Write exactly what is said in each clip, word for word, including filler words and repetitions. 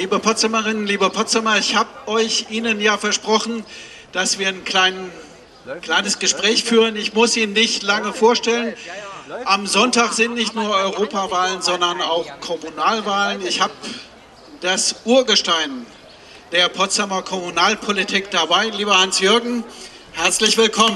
Liebe Potsdamerinnen, liebe Potsdamer, ich habe euch Ihnen ja versprochen, dass wir ein klein, kleines Gespräch führen. Ich muss Ihnen nicht lange vorstellen. Am Sonntag sind nicht nur Europawahlen, sondern auch Kommunalwahlen. Ich habe das Urgestein der Potsdamer Kommunalpolitik dabei. Lieber Hans-Jürgen, herzlich willkommen.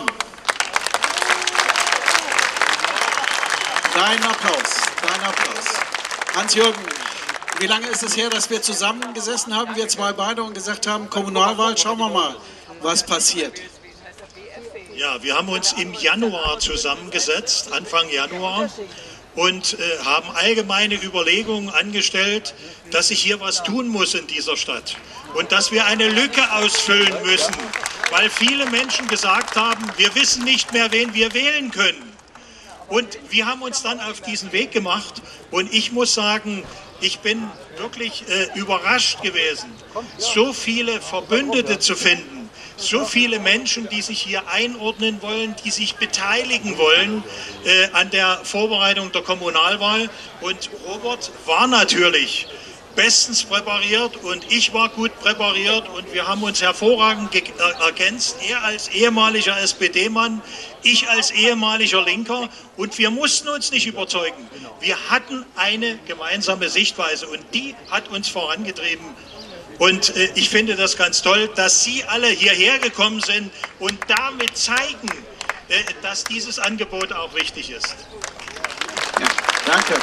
Dein Applaus, dein Applaus. Hans-Jürgen, wie lange ist es her, dass wir zusammengesessen haben, wir zwei beide, und gesagt haben, Kommunalwahl, schauen wir mal, was passiert? Ja, wir haben uns im Januar zusammengesetzt, Anfang Januar, und äh, haben allgemeine Überlegungen angestellt, dass sich hier was tun muss in dieser Stadt und dass wir eine Lücke ausfüllen müssen, weil viele Menschen gesagt haben, wir wissen nicht mehr, wen wir wählen können. Und wir haben uns dann auf diesen Weg gemacht, und ich muss sagen, ich bin wirklich äh, überrascht gewesen, so viele Verbündete zu finden, so viele Menschen, die sich hier einordnen wollen, die sich beteiligen wollen äh, an der Vorbereitung der Kommunalwahl. Und Robert war natürlich bestens präpariert und ich war gut präpariert, und wir haben uns hervorragend ergänzt. Er als ehemaliger S P D-Mann, ich als ehemaliger Linker, und wir mussten uns nicht überzeugen. Wir hatten eine gemeinsame Sichtweise und die hat uns vorangetrieben. Und äh, ich finde das ganz toll, dass Sie alle hierher gekommen sind und damit zeigen, äh, dass dieses Angebot auch richtig ist. Ja, danke.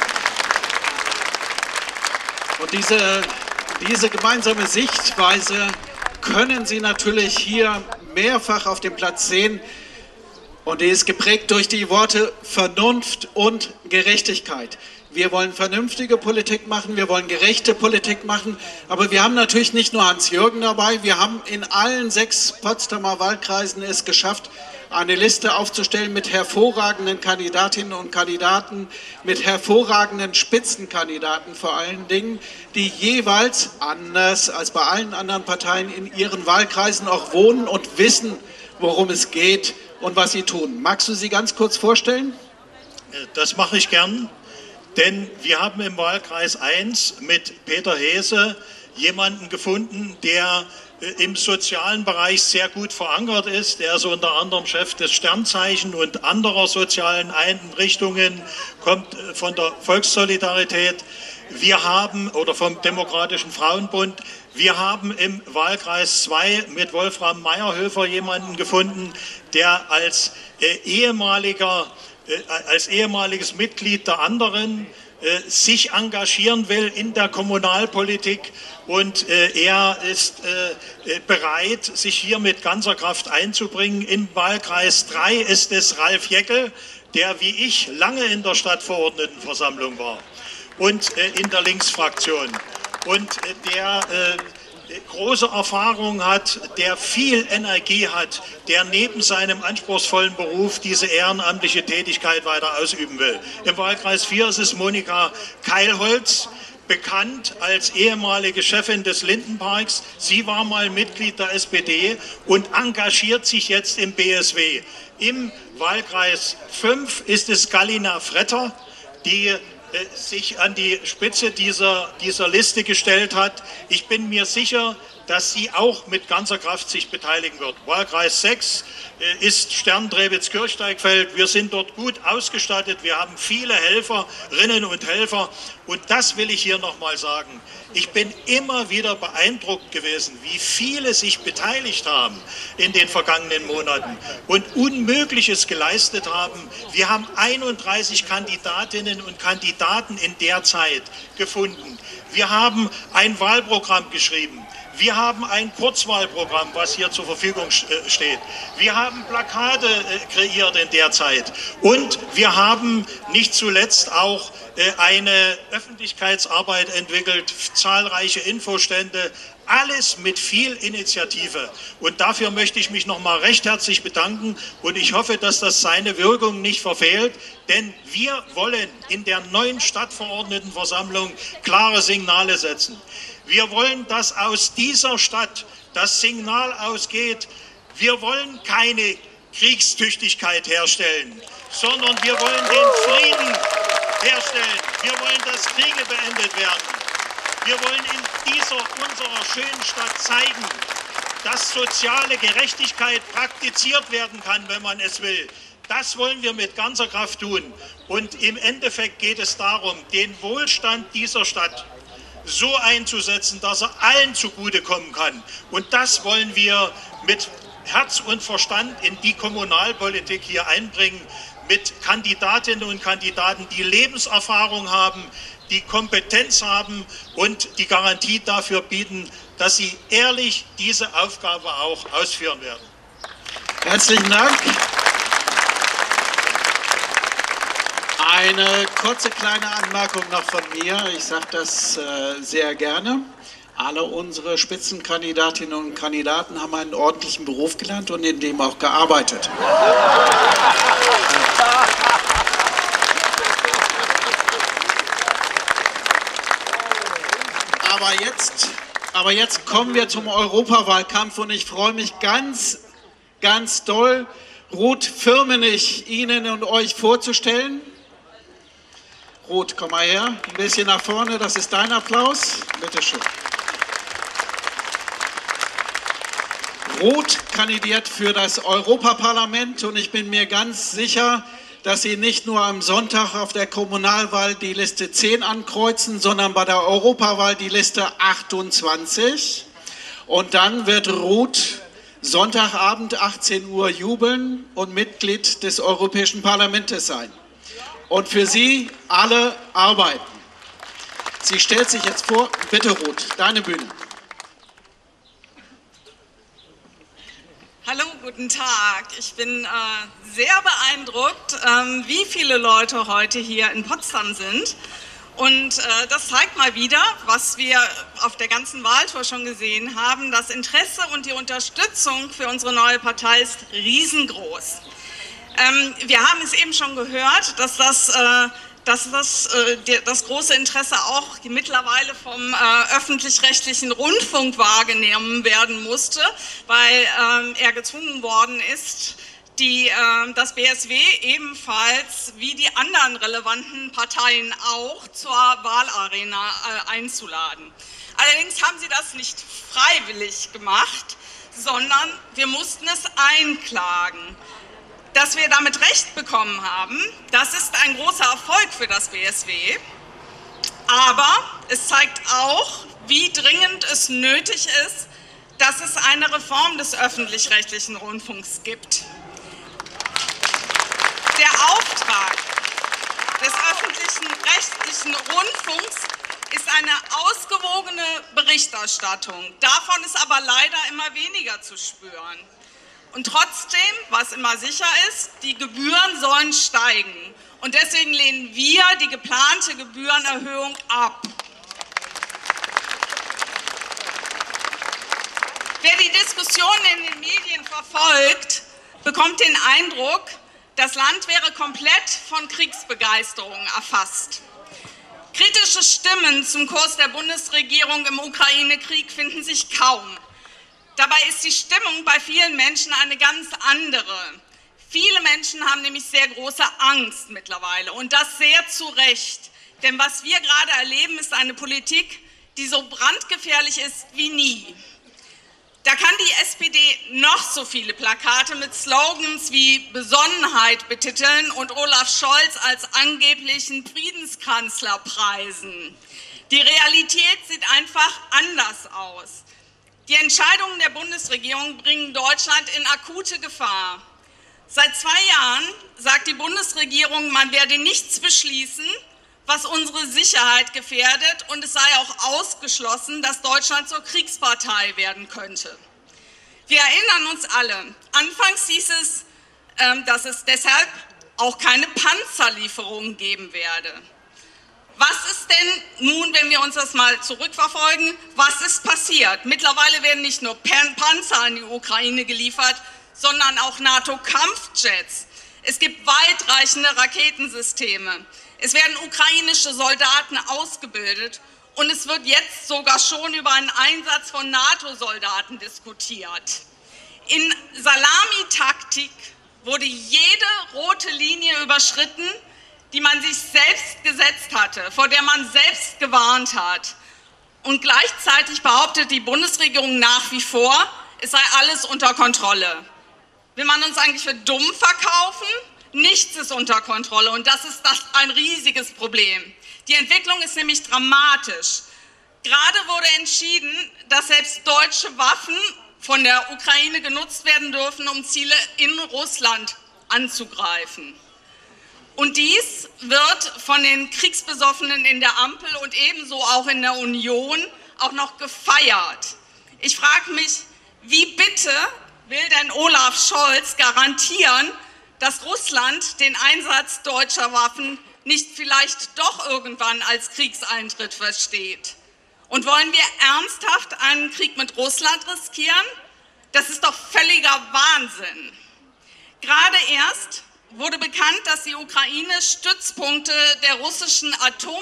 Und diese, diese gemeinsame Sichtweise können Sie natürlich hier mehrfach auf dem Platz sehen. Und die ist geprägt durch die Worte Vernunft und Gerechtigkeit. Wir wollen vernünftige Politik machen, wir wollen gerechte Politik machen, aber wir haben natürlich nicht nur Hans-Jürgen dabei, wir haben in allen sechs Potsdamer Wahlkreisen es geschafft, eine Liste aufzustellen mit hervorragenden Kandidatinnen und Kandidaten, mit hervorragenden Spitzenkandidaten vor allen Dingen, die jeweils, anders als bei allen anderen Parteien, in ihren Wahlkreisen auch wohnen und wissen, worum es geht und was sie tun. Magst du sie ganz kurz vorstellen? Das mache ich gern, denn wir haben im Wahlkreis eins mit Peter Hese jemanden gefunden, der im sozialen Bereich sehr gut verankert ist. Der ist unter anderem Chef des Sternzeichen und anderer sozialen Einrichtungen, kommt von der Volkssolidarität. Wir haben, oder vom Demokratischen Frauenbund, wir haben im Wahlkreis zwei mit Wolfram Meyerhöfer jemanden gefunden, der als äh, ehemaliger, äh, als ehemaliges Mitglied der anderen äh, sich engagieren will in der Kommunalpolitik, und äh, er ist äh, bereit, sich hier mit ganzer Kraft einzubringen. Im Wahlkreis drei ist es Ralf Jäckel, der wie ich lange in der Stadtverordnetenversammlung war und äh, in der Linksfraktion, und äh, der äh, große Erfahrung hat, der viel Energie hat, der neben seinem anspruchsvollen Beruf diese ehrenamtliche Tätigkeit weiter ausüben will. Im Wahlkreis vier ist es Monika Keilholz, bekannt als ehemalige Chefin des Lindenparks. Sie war mal Mitglied der S P D und engagiert sich jetzt im B S W. Im Wahlkreis fünf ist es Galina Fretter, die äh, sich an die Spitze dieser, dieser Liste gestellt hat. Ich bin mir sicher, dass sie auch mit ganzer Kraft sich beteiligen wird. Wahlkreis sechs äh, ist Stern-Drewitz-Kirchsteigfeld. Wir sind dort gut ausgestattet. Wir haben viele Helferinnen und Helfer. Und das will ich hier nochmal sagen. Ich bin immer wieder beeindruckt gewesen, wie viele sich beteiligt haben in den vergangenen Monaten und Unmögliches geleistet haben. Wir haben einunddreißig Kandidatinnen und Kandidaten in der Zeit gefunden. Wir haben ein Wahlprogramm geschrieben. Wir haben ein Kurzwahlprogramm, was hier zur Verfügung steht. Wir haben Plakate kreiert in der Zeit. Und wir haben nicht zuletzt auch eine Öffentlichkeitsarbeit entwickelt, zahlreiche Infostände, alles mit viel Initiative. Und dafür möchte ich mich nochmal recht herzlich bedanken, und ich hoffe, dass das seine Wirkung nicht verfehlt, denn wir wollen in der neuen Stadtverordnetenversammlung klare Signale setzen. Wir wollen, dass aus dieser Stadt das Signal ausgeht, wir wollen keine Kriegstüchtigkeit herstellen, sondern wir wollen den Frieden herstellen. Wir wollen, dass Kriege beendet werden. Wir wollen in dieser unserer schönen Stadt zeigen, dass soziale Gerechtigkeit praktiziert werden kann, wenn man es will. Das wollen wir mit ganzer Kraft tun. Und im Endeffekt geht es darum, den Wohlstand dieser Stadt so einzusetzen, dass er allen zugutekommen kann. Und das wollen wir mit Herz und Verstand in die Kommunalpolitik hier einbringen, mit Kandidatinnen und Kandidaten, die Lebenserfahrung haben, die Kompetenz haben und die Garantie dafür bieten, dass sie ehrlich diese Aufgabe auch ausführen werden. Herzlichen Dank. Eine kurze kleine Anmerkung noch von mir. Ich sage das äh, sehr gerne. Alle unsere Spitzenkandidatinnen und Kandidaten haben einen ordentlichen Beruf gelernt und in dem auch gearbeitet. Aber jetzt, aber jetzt kommen wir zum Europawahlkampf und ich freue mich ganz, ganz doll, Ruth Firmenich Ihnen und euch vorzustellen. Ruth, komm mal her, ein bisschen nach vorne, das ist dein Applaus. Bitte schön. Ruth kandidiert für das Europaparlament und ich bin mir ganz sicher, dass Sie nicht nur am Sonntag auf der Kommunalwahl die Liste zehn ankreuzen, sondern bei der Europawahl die Liste achtundzwanzig. Und dann wird Ruth Sonntagabend achtzehn Uhr jubeln und Mitglied des Europäischen Parlaments sein. Und für Sie alle arbeiten. Sie stellt sich jetzt vor, bitte Ruth, deine Bühne. Hallo, guten Tag. Ich bin äh, sehr beeindruckt, ähm, wie viele Leute heute hier in Potsdam sind. Und äh, das zeigt mal wieder, was wir auf der ganzen Wahltour schon gesehen haben. Das Interesse und die Unterstützung für unsere neue Partei ist riesengroß. Ähm, wir haben es eben schon gehört, dass das... Äh, dass das, äh, das große Interesse auch mittlerweile vom äh, öffentlich-rechtlichen Rundfunk wahrgenommen werden musste, weil ähm, er gezwungen worden ist, die, äh, das B S W ebenfalls wie die anderen relevanten Parteien auch zur Wahlarena äh, einzuladen. Allerdings haben sie das nicht freiwillig gemacht, sondern wir mussten es einklagen. Dass wir damit Recht bekommen haben, das ist ein großer Erfolg für das B S W. Aber es zeigt auch, wie dringend es nötig ist, dass es eine Reform des öffentlich-rechtlichen Rundfunks gibt. Der Auftrag des öffentlich-rechtlichen Rundfunks ist eine ausgewogene Berichterstattung. Davon ist aber leider immer weniger zu spüren. Und trotzdem, was immer sicher ist, die Gebühren sollen steigen. Und deswegen lehnen wir die geplante Gebührenerhöhung ab. Wer die Diskussionen in den Medien verfolgt, bekommt den Eindruck, das Land wäre komplett von Kriegsbegeisterung erfasst. Kritische Stimmen zum Kurs der Bundesregierung im Ukraine-Krieg finden sich kaum. Dabei ist die Stimmung bei vielen Menschen eine ganz andere. Viele Menschen haben nämlich sehr große Angst mittlerweile und das sehr zu Recht. Denn was wir gerade erleben, ist eine Politik, die so brandgefährlich ist wie nie. Da kann die S P D noch so viele Plakate mit Slogans wie Besonnenheit betiteln und Olaf Scholz als angeblichen Friedenskanzler preisen. Die Realität sieht einfach anders aus. Die Entscheidungen der Bundesregierung bringen Deutschland in akute Gefahr. Seit zwei Jahren sagt die Bundesregierung, man werde nichts beschließen, was unsere Sicherheit gefährdet, und es sei auch ausgeschlossen, dass Deutschland zur Kriegspartei werden könnte. Wir erinnern uns alle, anfangs hieß es, dass es deshalb auch keine Panzerlieferungen geben werde. Was ist denn nun, wenn wir uns das mal zurückverfolgen, was ist passiert? Mittlerweile werden nicht nur Panzer an die Ukraine geliefert, sondern auch NATO-Kampfjets. Es gibt weitreichende Raketensysteme. Es werden ukrainische Soldaten ausgebildet und es wird jetzt sogar schon über einen Einsatz von NATO-Soldaten diskutiert. In Salamitaktik wurde jede rote Linie überschritten, die man sich selbst gesetzt hatte, vor der man selbst gewarnt hat. Und gleichzeitig behauptet die Bundesregierung nach wie vor, es sei alles unter Kontrolle. Will man uns eigentlich für dumm verkaufen? Nichts ist unter Kontrolle und das ist das ein riesiges Problem. Die Entwicklung ist nämlich dramatisch. Gerade wurde entschieden, dass selbst deutsche Waffen von der Ukraine genutzt werden dürfen, um Ziele in Russland anzugreifen. Und dies wird von den Kriegsbesoffenen in der Ampel und ebenso auch in der Union auch noch gefeiert. Ich frage mich, wie bitte will denn Olaf Scholz garantieren, dass Russland den Einsatz deutscher Waffen nicht vielleicht doch irgendwann als Kriegseintritt versteht? Und wollen wir ernsthaft einen Krieg mit Russland riskieren? Das ist doch völliger Wahnsinn. Gerade erst wurde bekannt, dass die Ukraine Stützpunkte der russischen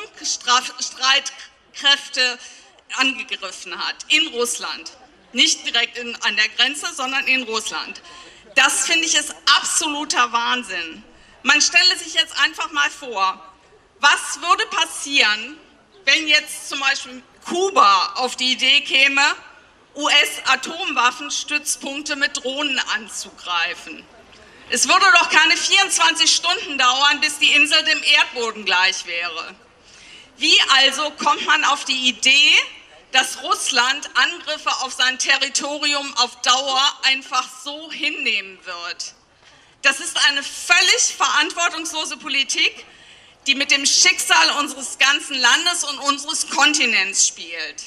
Atomstreitkräfte angegriffen hat in Russland. Nicht direkt in, an der Grenze, sondern in Russland. Das finde ich ist absoluter Wahnsinn. Man stelle sich jetzt einfach mal vor, was würde passieren, wenn jetzt zum Beispiel Kuba auf die Idee käme, U S-Atomwaffenstützpunkte mit Drohnen anzugreifen. Es würde doch keine vierundzwanzig Stunden dauern, bis die Insel dem Erdboden gleich wäre. Wie also kommt man auf die Idee, dass Russland Angriffe auf sein Territorium auf Dauer einfach so hinnehmen wird? Das ist eine völlig verantwortungslose Politik, die mit dem Schicksal unseres ganzen Landes und unseres Kontinents spielt.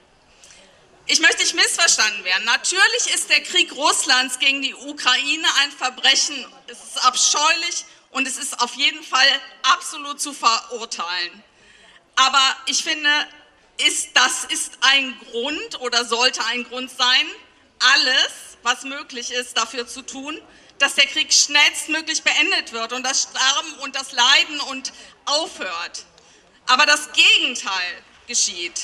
Ich möchte nicht missverstanden werden. Natürlich ist der Krieg Russlands gegen die Ukraine ein Verbrechen. Es ist abscheulich und es ist auf jeden Fall absolut zu verurteilen. Aber ich finde, ist, das ist ein Grund oder sollte ein Grund sein, alles, was möglich ist, dafür zu tun, dass der Krieg schnellstmöglich beendet wird und das Sterben und das Leiden und aufhört. Aber das Gegenteil geschieht.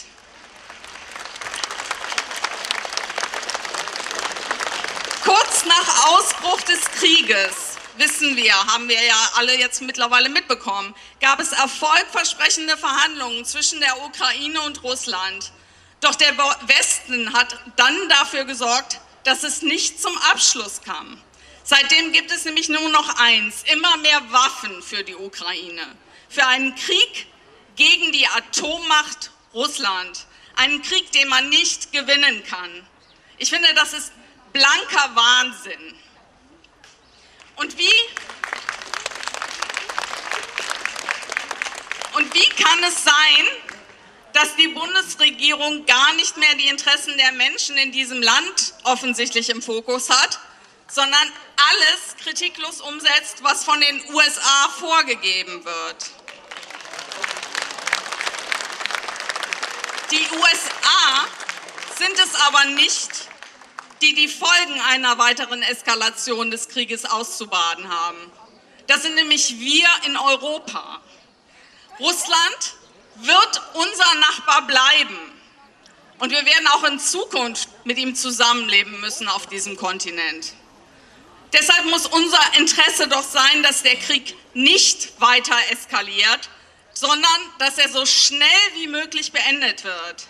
Kurz nach Ausbruch des Krieges, wissen wir, haben wir ja alle jetzt mittlerweile mitbekommen, gab es erfolgversprechende Verhandlungen zwischen der Ukraine und Russland. Doch der Westen hat dann dafür gesorgt, dass es nicht zum Abschluss kam. Seitdem gibt es nämlich nur noch eins, immer mehr Waffen für die Ukraine. Für einen Krieg gegen die Atommacht Russland. Einen Krieg, den man nicht gewinnen kann. Ich finde, das ist blanker Wahnsinn. Und wie, und wie kann es sein, dass die Bundesregierung gar nicht mehr die Interessen der Menschen in diesem Land offensichtlich im Fokus hat, sondern alles kritiklos umsetzt, was von den U S A vorgegeben wird? Die U S A sind es aber nicht, die die Folgen einer weiteren Eskalation des Krieges auszubaden haben. Das sind nämlich wir in Europa. Russland wird unser Nachbar bleiben und wir werden auch in Zukunft mit ihm zusammenleben müssen auf diesem Kontinent. Deshalb muss unser Interesse doch sein, dass der Krieg nicht weiter eskaliert, sondern dass er so schnell wie möglich beendet wird.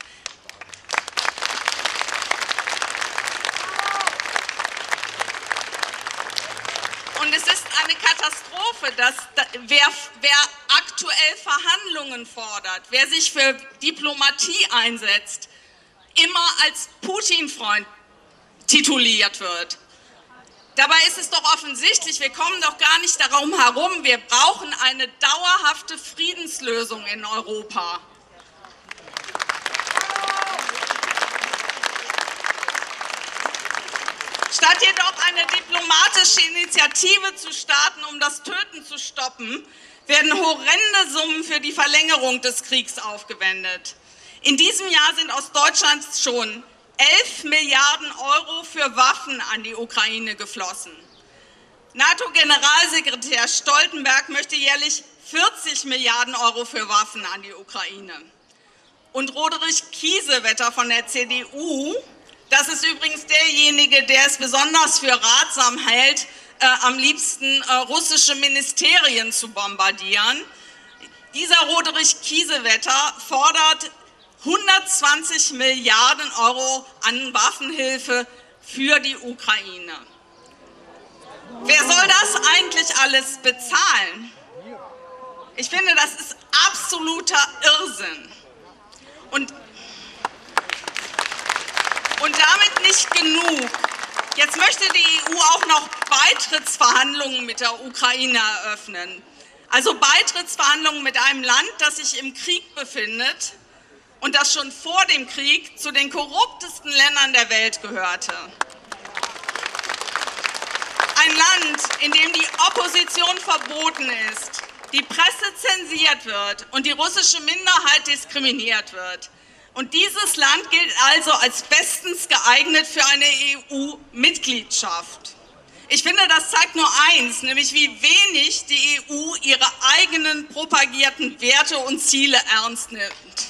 Und es ist eine Katastrophe, dass wer, wer aktuell Verhandlungen fordert, wer sich für Diplomatie einsetzt, immer als Putin-Freund tituliert wird. Dabei ist es doch offensichtlich, wir kommen doch gar nicht darum herum, wir brauchen eine dauerhafte Friedenslösung in Europa. Statt jedoch eine diplomatische Initiative zu starten, um das Töten zu stoppen, werden horrende Summen für die Verlängerung des Kriegs aufgewendet. In diesem Jahr sind aus Deutschland schon elf Milliarden Euro für Waffen an die Ukraine geflossen. NATO-Generalsekretär Stoltenberg möchte jährlich vierzig Milliarden Euro für Waffen an die Ukraine. Und Roderich Kiesewetter von der C D U, das ist übrigens derjenige, der es besonders für ratsam hält, äh, am liebsten äh, russische Ministerien zu bombardieren. Dieser Roderich Kiesewetter fordert hundertzwanzig Milliarden Euro an Waffenhilfe für die Ukraine. Wer soll das eigentlich alles bezahlen? Ich finde, das ist absoluter Irrsinn. Und, und damit nicht genug. Jetzt möchte die E U auch noch Beitrittsverhandlungen mit der Ukraine eröffnen. Also Beitrittsverhandlungen mit einem Land, das sich im Krieg befindet und das schon vor dem Krieg zu den korruptesten Ländern der Welt gehörte. Ein Land, in dem die Opposition verboten ist, die Presse zensiert wird und die russische Minderheit diskriminiert wird. Und dieses Land gilt also als bestens geeignet für eine E U-Mitgliedschaft. Ich finde, das zeigt nur eins, nämlich wie wenig die E U ihre eigenen propagierten Werte und Ziele ernst nimmt.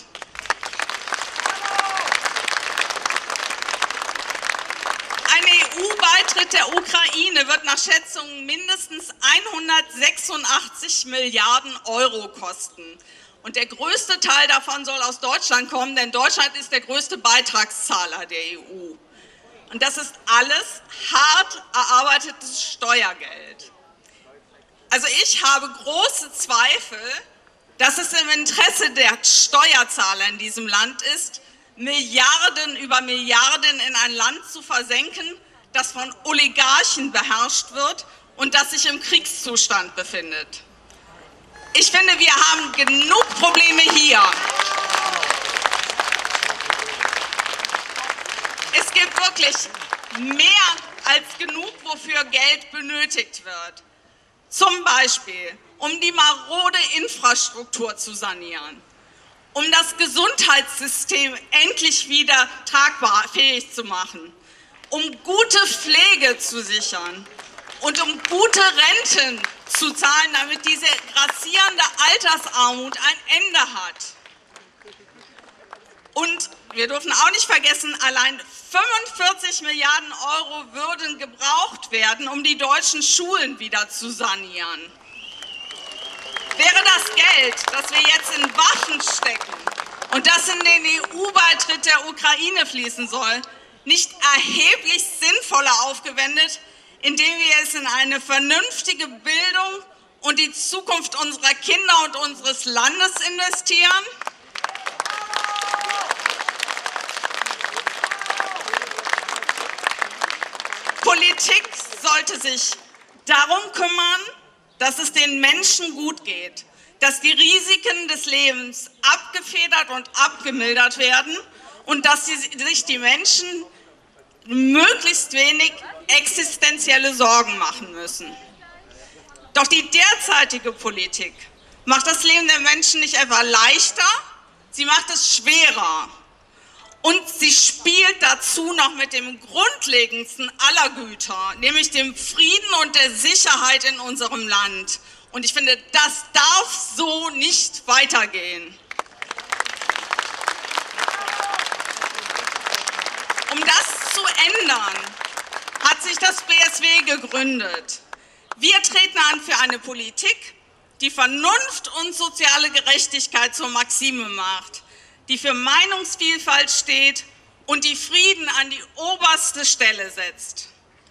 Ein E U-Beitritt der Ukraine wird nach Schätzungen mindestens hundertsechsundachtzig Milliarden Euro kosten. Und der größte Teil davon soll aus Deutschland kommen, denn Deutschland ist der größte Beitragszahler der E U. Und das ist alles hart erarbeitetes Steuergeld. Also ich habe große Zweifel, dass es im Interesse der Steuerzahler in diesem Land ist, Milliarden über Milliarden in ein Land zu versenken, das von Oligarchen beherrscht wird und das sich im Kriegszustand befindet. Ich finde, wir haben genug Probleme hier. Es gibt wirklich mehr als genug, wofür Geld benötigt wird. Zum Beispiel, um die marode Infrastruktur zu sanieren, um das Gesundheitssystem endlich wieder tragbar fähig zu machen, um gute Pflege zu sichern und um gute Renten zu zahlen, damit diese grassierende Altersarmut ein Ende hat. Und wir dürfen auch nicht vergessen, allein fünfundvierzig Milliarden Euro würden gebraucht werden, um die deutschen Schulen wieder zu sanieren. Wäre das Geld, das wir jetzt in Waffen stecken und das in den E U-Beitritt der Ukraine fließen soll, nicht erheblich sinnvoller aufgewendet, indem wir es in eine vernünftige Bildung und die Zukunft unserer Kinder und unseres Landes investieren? Politik sollte sich darum kümmern, dass es den Menschen gut geht, dass die Risiken des Lebens abgefedert und abgemildert werden und dass die, sich die Menschen möglichst wenig existenzielle Sorgen machen müssen. Doch die derzeitige Politik macht das Leben der Menschen nicht etwa leichter, sie macht es schwerer. Und sie spielt dazu noch mit dem grundlegendsten aller Güter, nämlich dem Frieden und der Sicherheit in unserem Land. Und ich finde, das darf so nicht weitergehen. Um das zu ändern, hat sich das B S W gegründet. Wir treten an für eine Politik, die Vernunft und soziale Gerechtigkeit zur Maxime macht, die für Meinungsvielfalt steht und die Frieden an die oberste Stelle setzt.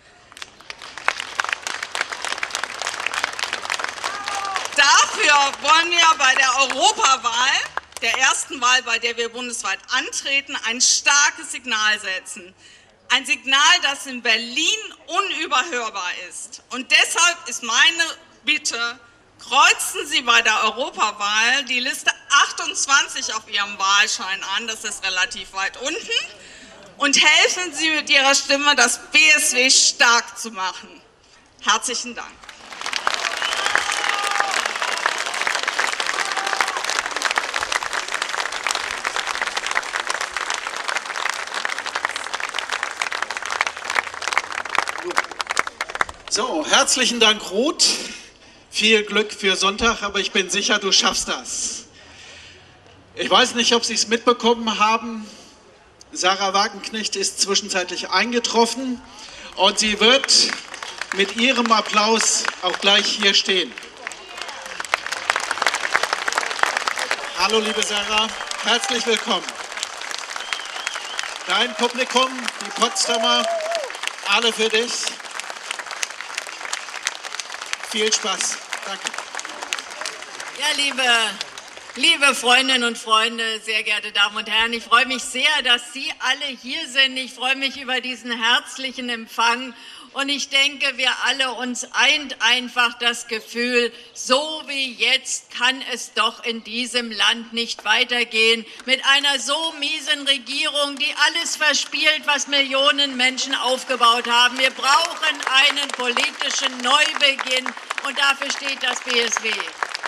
Dafür wollen wir bei der Europawahl, der ersten Wahl, bei der wir bundesweit antreten, ein starkes Signal setzen. Ein Signal, das in Berlin unüberhörbar ist. Und deshalb ist meine Bitte, kreuzen Sie bei der Europawahl die Liste achtundzwanzig auf Ihrem Wahlschein an, das ist relativ weit unten, und helfen Sie mit Ihrer Stimme, das B S W stark zu machen. Herzlichen Dank. So, herzlichen Dank, Ruth. Viel Glück für Sonntag, aber ich bin sicher, du schaffst das. Ich weiß nicht, ob Sie es mitbekommen haben. Sarah Wagenknecht ist zwischenzeitlich eingetroffen und sie wird mit ihrem Applaus auch gleich hier stehen. Hallo, liebe Sarah, herzlich willkommen. Dein Publikum, die Potsdamer, alle für dich. Viel Spaß. Danke. Ja, liebe, liebe Freundinnen und Freunde, sehr geehrte Damen und Herren, ich freue mich sehr, dass Sie alle hier sind. Ich freue mich über diesen herzlichen Empfang. Und ich denke, wir alle uns eint einfach das Gefühl, so wie jetzt kann es doch in diesem Land nicht weitergehen. Mit einer so miesen Regierung, die alles verspielt, was Millionen Menschen aufgebaut haben. Wir brauchen einen politischen Neubeginn und dafür steht das B S W.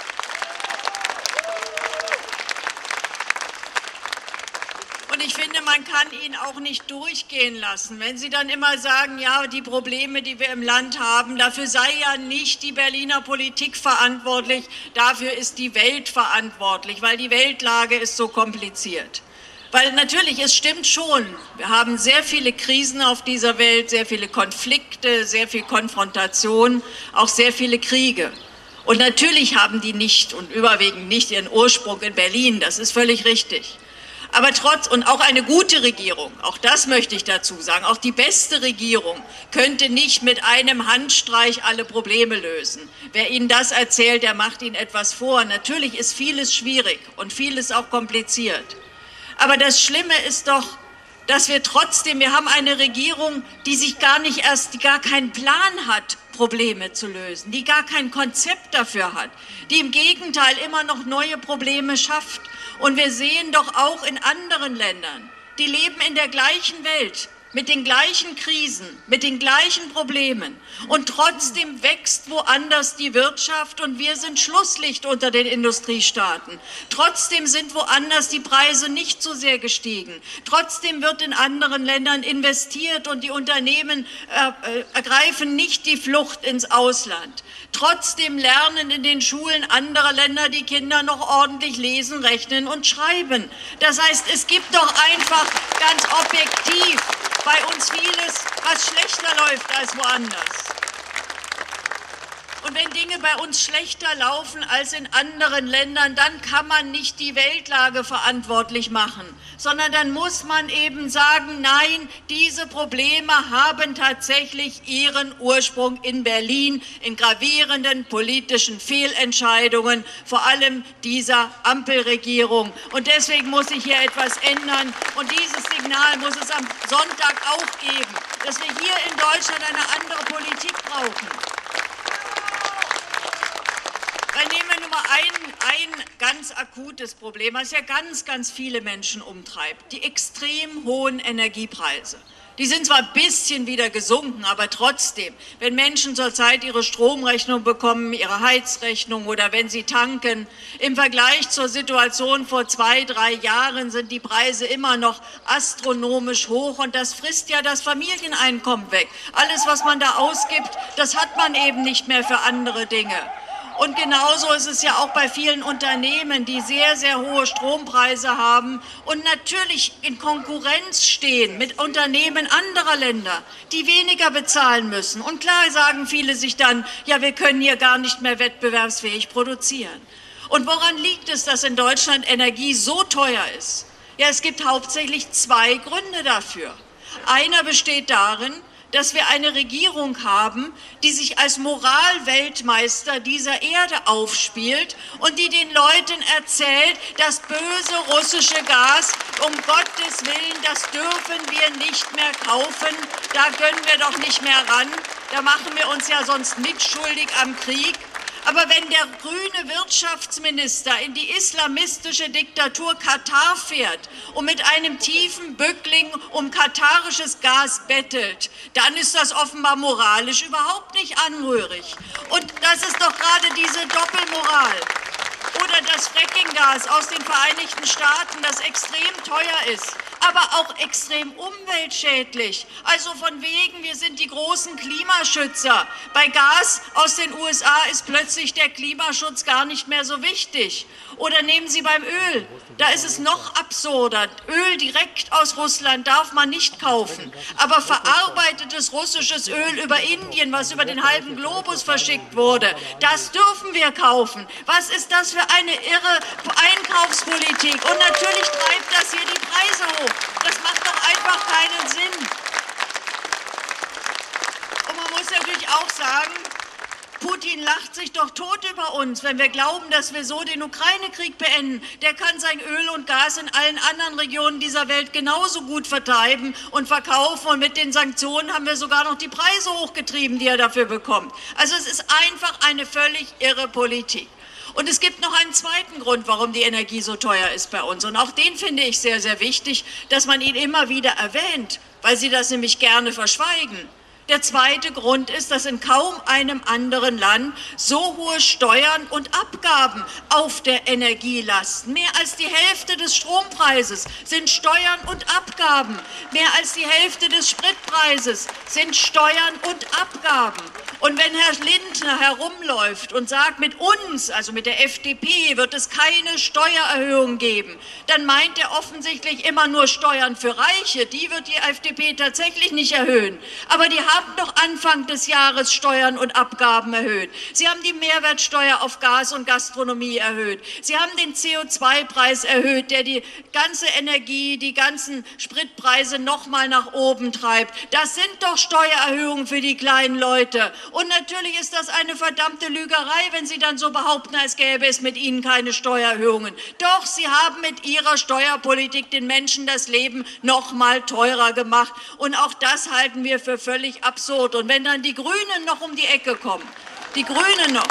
Und ich finde, man kann ihn auch nicht durchgehen lassen. Wenn Sie dann immer sagen, ja, die Probleme, die wir im Land haben, dafür sei ja nicht die Berliner Politik verantwortlich, dafür ist die Welt verantwortlich, weil die Weltlage ist so kompliziert. Weil natürlich, es stimmt schon, wir haben sehr viele Krisen auf dieser Welt, sehr viele Konflikte, sehr viel Konfrontation, auch sehr viele Kriege. Und natürlich haben die nicht und überwiegend nicht ihren Ursprung in Berlin, das ist völlig richtig. Aber trotz, und auch eine gute Regierung, auch das möchte ich dazu sagen, auch die beste Regierung könnte nicht mit einem Handstreich alle Probleme lösen. Wer Ihnen das erzählt, der macht Ihnen etwas vor. Natürlich ist vieles schwierig und vieles auch kompliziert. Aber das Schlimme ist doch, dass wir trotzdem, wir haben eine Regierung, die sich gar nicht erst, die gar keinen Plan hat, Probleme zu lösen, die gar kein Konzept dafür hat, die im Gegenteil immer noch neue Probleme schafft. Und wir sehen doch auch in anderen Ländern, die leben in der gleichen Welt, mit den gleichen Krisen, mit den gleichen Problemen. Und trotzdem wächst woanders die Wirtschaft und wir sind Schlusslicht unter den Industriestaaten. Trotzdem sind woanders die Preise nicht so sehr gestiegen. Trotzdem wird in anderen Ländern investiert und die Unternehmen äh, ergreifen nicht die Flucht ins Ausland. Trotzdem lernen in den Schulen anderer Länder die Kinder noch ordentlich lesen, rechnen und schreiben. Das heißt, es gibt doch einfach ganz objektiv bei uns vieles, was schlechter läuft als woanders. Und wenn Dinge bei uns schlechter laufen als in anderen Ländern, dann kann man nicht die Weltlage verantwortlich machen, sondern dann muss man eben sagen, nein, diese Probleme haben tatsächlich ihren Ursprung in Berlin, in gravierenden politischen Fehlentscheidungen, vor allem dieser Ampelregierung. Und deswegen muss sich hier etwas ändern. Und dieses Signal muss es am Sonntag auch geben, dass wir hier in Deutschland eine andere Politik brauchen. Dann nehmen wir nur mal ein, ein ganz akutes Problem, was ja ganz, ganz viele Menschen umtreibt. Die extrem hohen Energiepreise. Die sind zwar ein bisschen wieder gesunken, aber trotzdem, wenn Menschen zurzeit ihre Stromrechnung bekommen, ihre Heizrechnung oder wenn sie tanken, im Vergleich zur Situation vor zwei, drei Jahren sind die Preise immer noch astronomisch hoch und das frisst ja das Familieneinkommen weg. Alles, was man da ausgibt, das hat man eben nicht mehr für andere Dinge. Und genauso ist es ja auch bei vielen Unternehmen, die sehr, sehr hohe Strompreise haben und natürlich in Konkurrenz stehen mit Unternehmen anderer Länder, die weniger bezahlen müssen. Und klar sagen viele sich dann, ja, wir können hier gar nicht mehr wettbewerbsfähig produzieren. Und woran liegt es, dass in Deutschland Energie so teuer ist? Ja, es gibt hauptsächlich zwei Gründe dafür. Einer besteht darin, dass wir eine Regierung haben, die sich als Moralweltmeister dieser Erde aufspielt und die den Leuten erzählt, das böse russische Gas, um Gottes Willen, das dürfen wir nicht mehr kaufen, da können wir doch nicht mehr ran, da machen wir uns ja sonst mitschuldig am Krieg. Aber wenn der grüne Wirtschaftsminister in die islamistische Diktatur Katar fährt und mit einem tiefen Bückling um katarisches Gas bettelt, dann ist das offenbar moralisch überhaupt nicht anrührig. Und das ist doch gerade diese Doppelmoral. Oder das Frackinggas aus den Vereinigten Staaten, das extrem teuer ist, aber auch extrem umweltschädlich. Also von wegen, wir sind die großen Klimaschützer. Bei Gas aus den U S A ist plötzlich der Klimaschutz gar nicht mehr so wichtig. Oder nehmen Sie beim Öl, da ist es noch absurder. Öl direkt aus Russland darf man nicht kaufen, aber verarbeitetes russisches Öl über Indien, was über den halben Globus verschickt wurde, das dürfen wir kaufen. Was ist das für eine irre Einkaufspolitik? Und natürlich treibt das hier die Preise hoch. Das macht doch einfach keinen Sinn. Und man muss natürlich auch sagen, Putin lacht sich doch tot über uns, wenn wir glauben, dass wir so den Ukraine-Krieg beenden. Der kann sein Öl und Gas in allen anderen Regionen dieser Welt genauso gut vertreiben und verkaufen. Und mit den Sanktionen haben wir sogar noch die Preise hochgetrieben, die er dafür bekommt. Also es ist einfach eine völlig irre Politik. Und es gibt noch einen zweiten Grund, warum die Energie so teuer ist bei uns. Und auch den finde ich sehr, sehr wichtig, dass man ihn immer wieder erwähnt, weil Sie das nämlich gerne verschweigen. Der zweite Grund ist, dass in kaum einem anderen Land so hohe Steuern und Abgaben auf der Energie lasten. Mehr als die Hälfte des Strompreises sind Steuern und Abgaben. Mehr als die Hälfte des Spritpreises sind Steuern und Abgaben. Und wenn Herr Lindner herumläuft und sagt, mit uns, also mit der F D P, wird es keine Steuererhöhung geben, dann meint er offensichtlich immer nur Steuern für Reiche. Die wird die F D P tatsächlich nicht erhöhen. Aber die haben doch Anfang des Jahres Steuern und Abgaben erhöht. Sie haben die Mehrwertsteuer auf Gas und Gastronomie erhöht. Sie haben den C O zwei Preis erhöht, der die ganze Energie, die ganzen Spritpreise noch mal nach oben treibt. Das sind doch Steuererhöhungen für die kleinen Leute. Und natürlich ist das eine verdammte Lügerei, wenn Sie dann so behaupten, als gäbe es mit Ihnen keine Steuererhöhungen. Doch, Sie haben mit Ihrer Steuerpolitik den Menschen das Leben noch mal teurer gemacht. Und auch das halten wir für völlig absurd. Und wenn dann die Grünen noch um die Ecke kommen, die Grünen noch,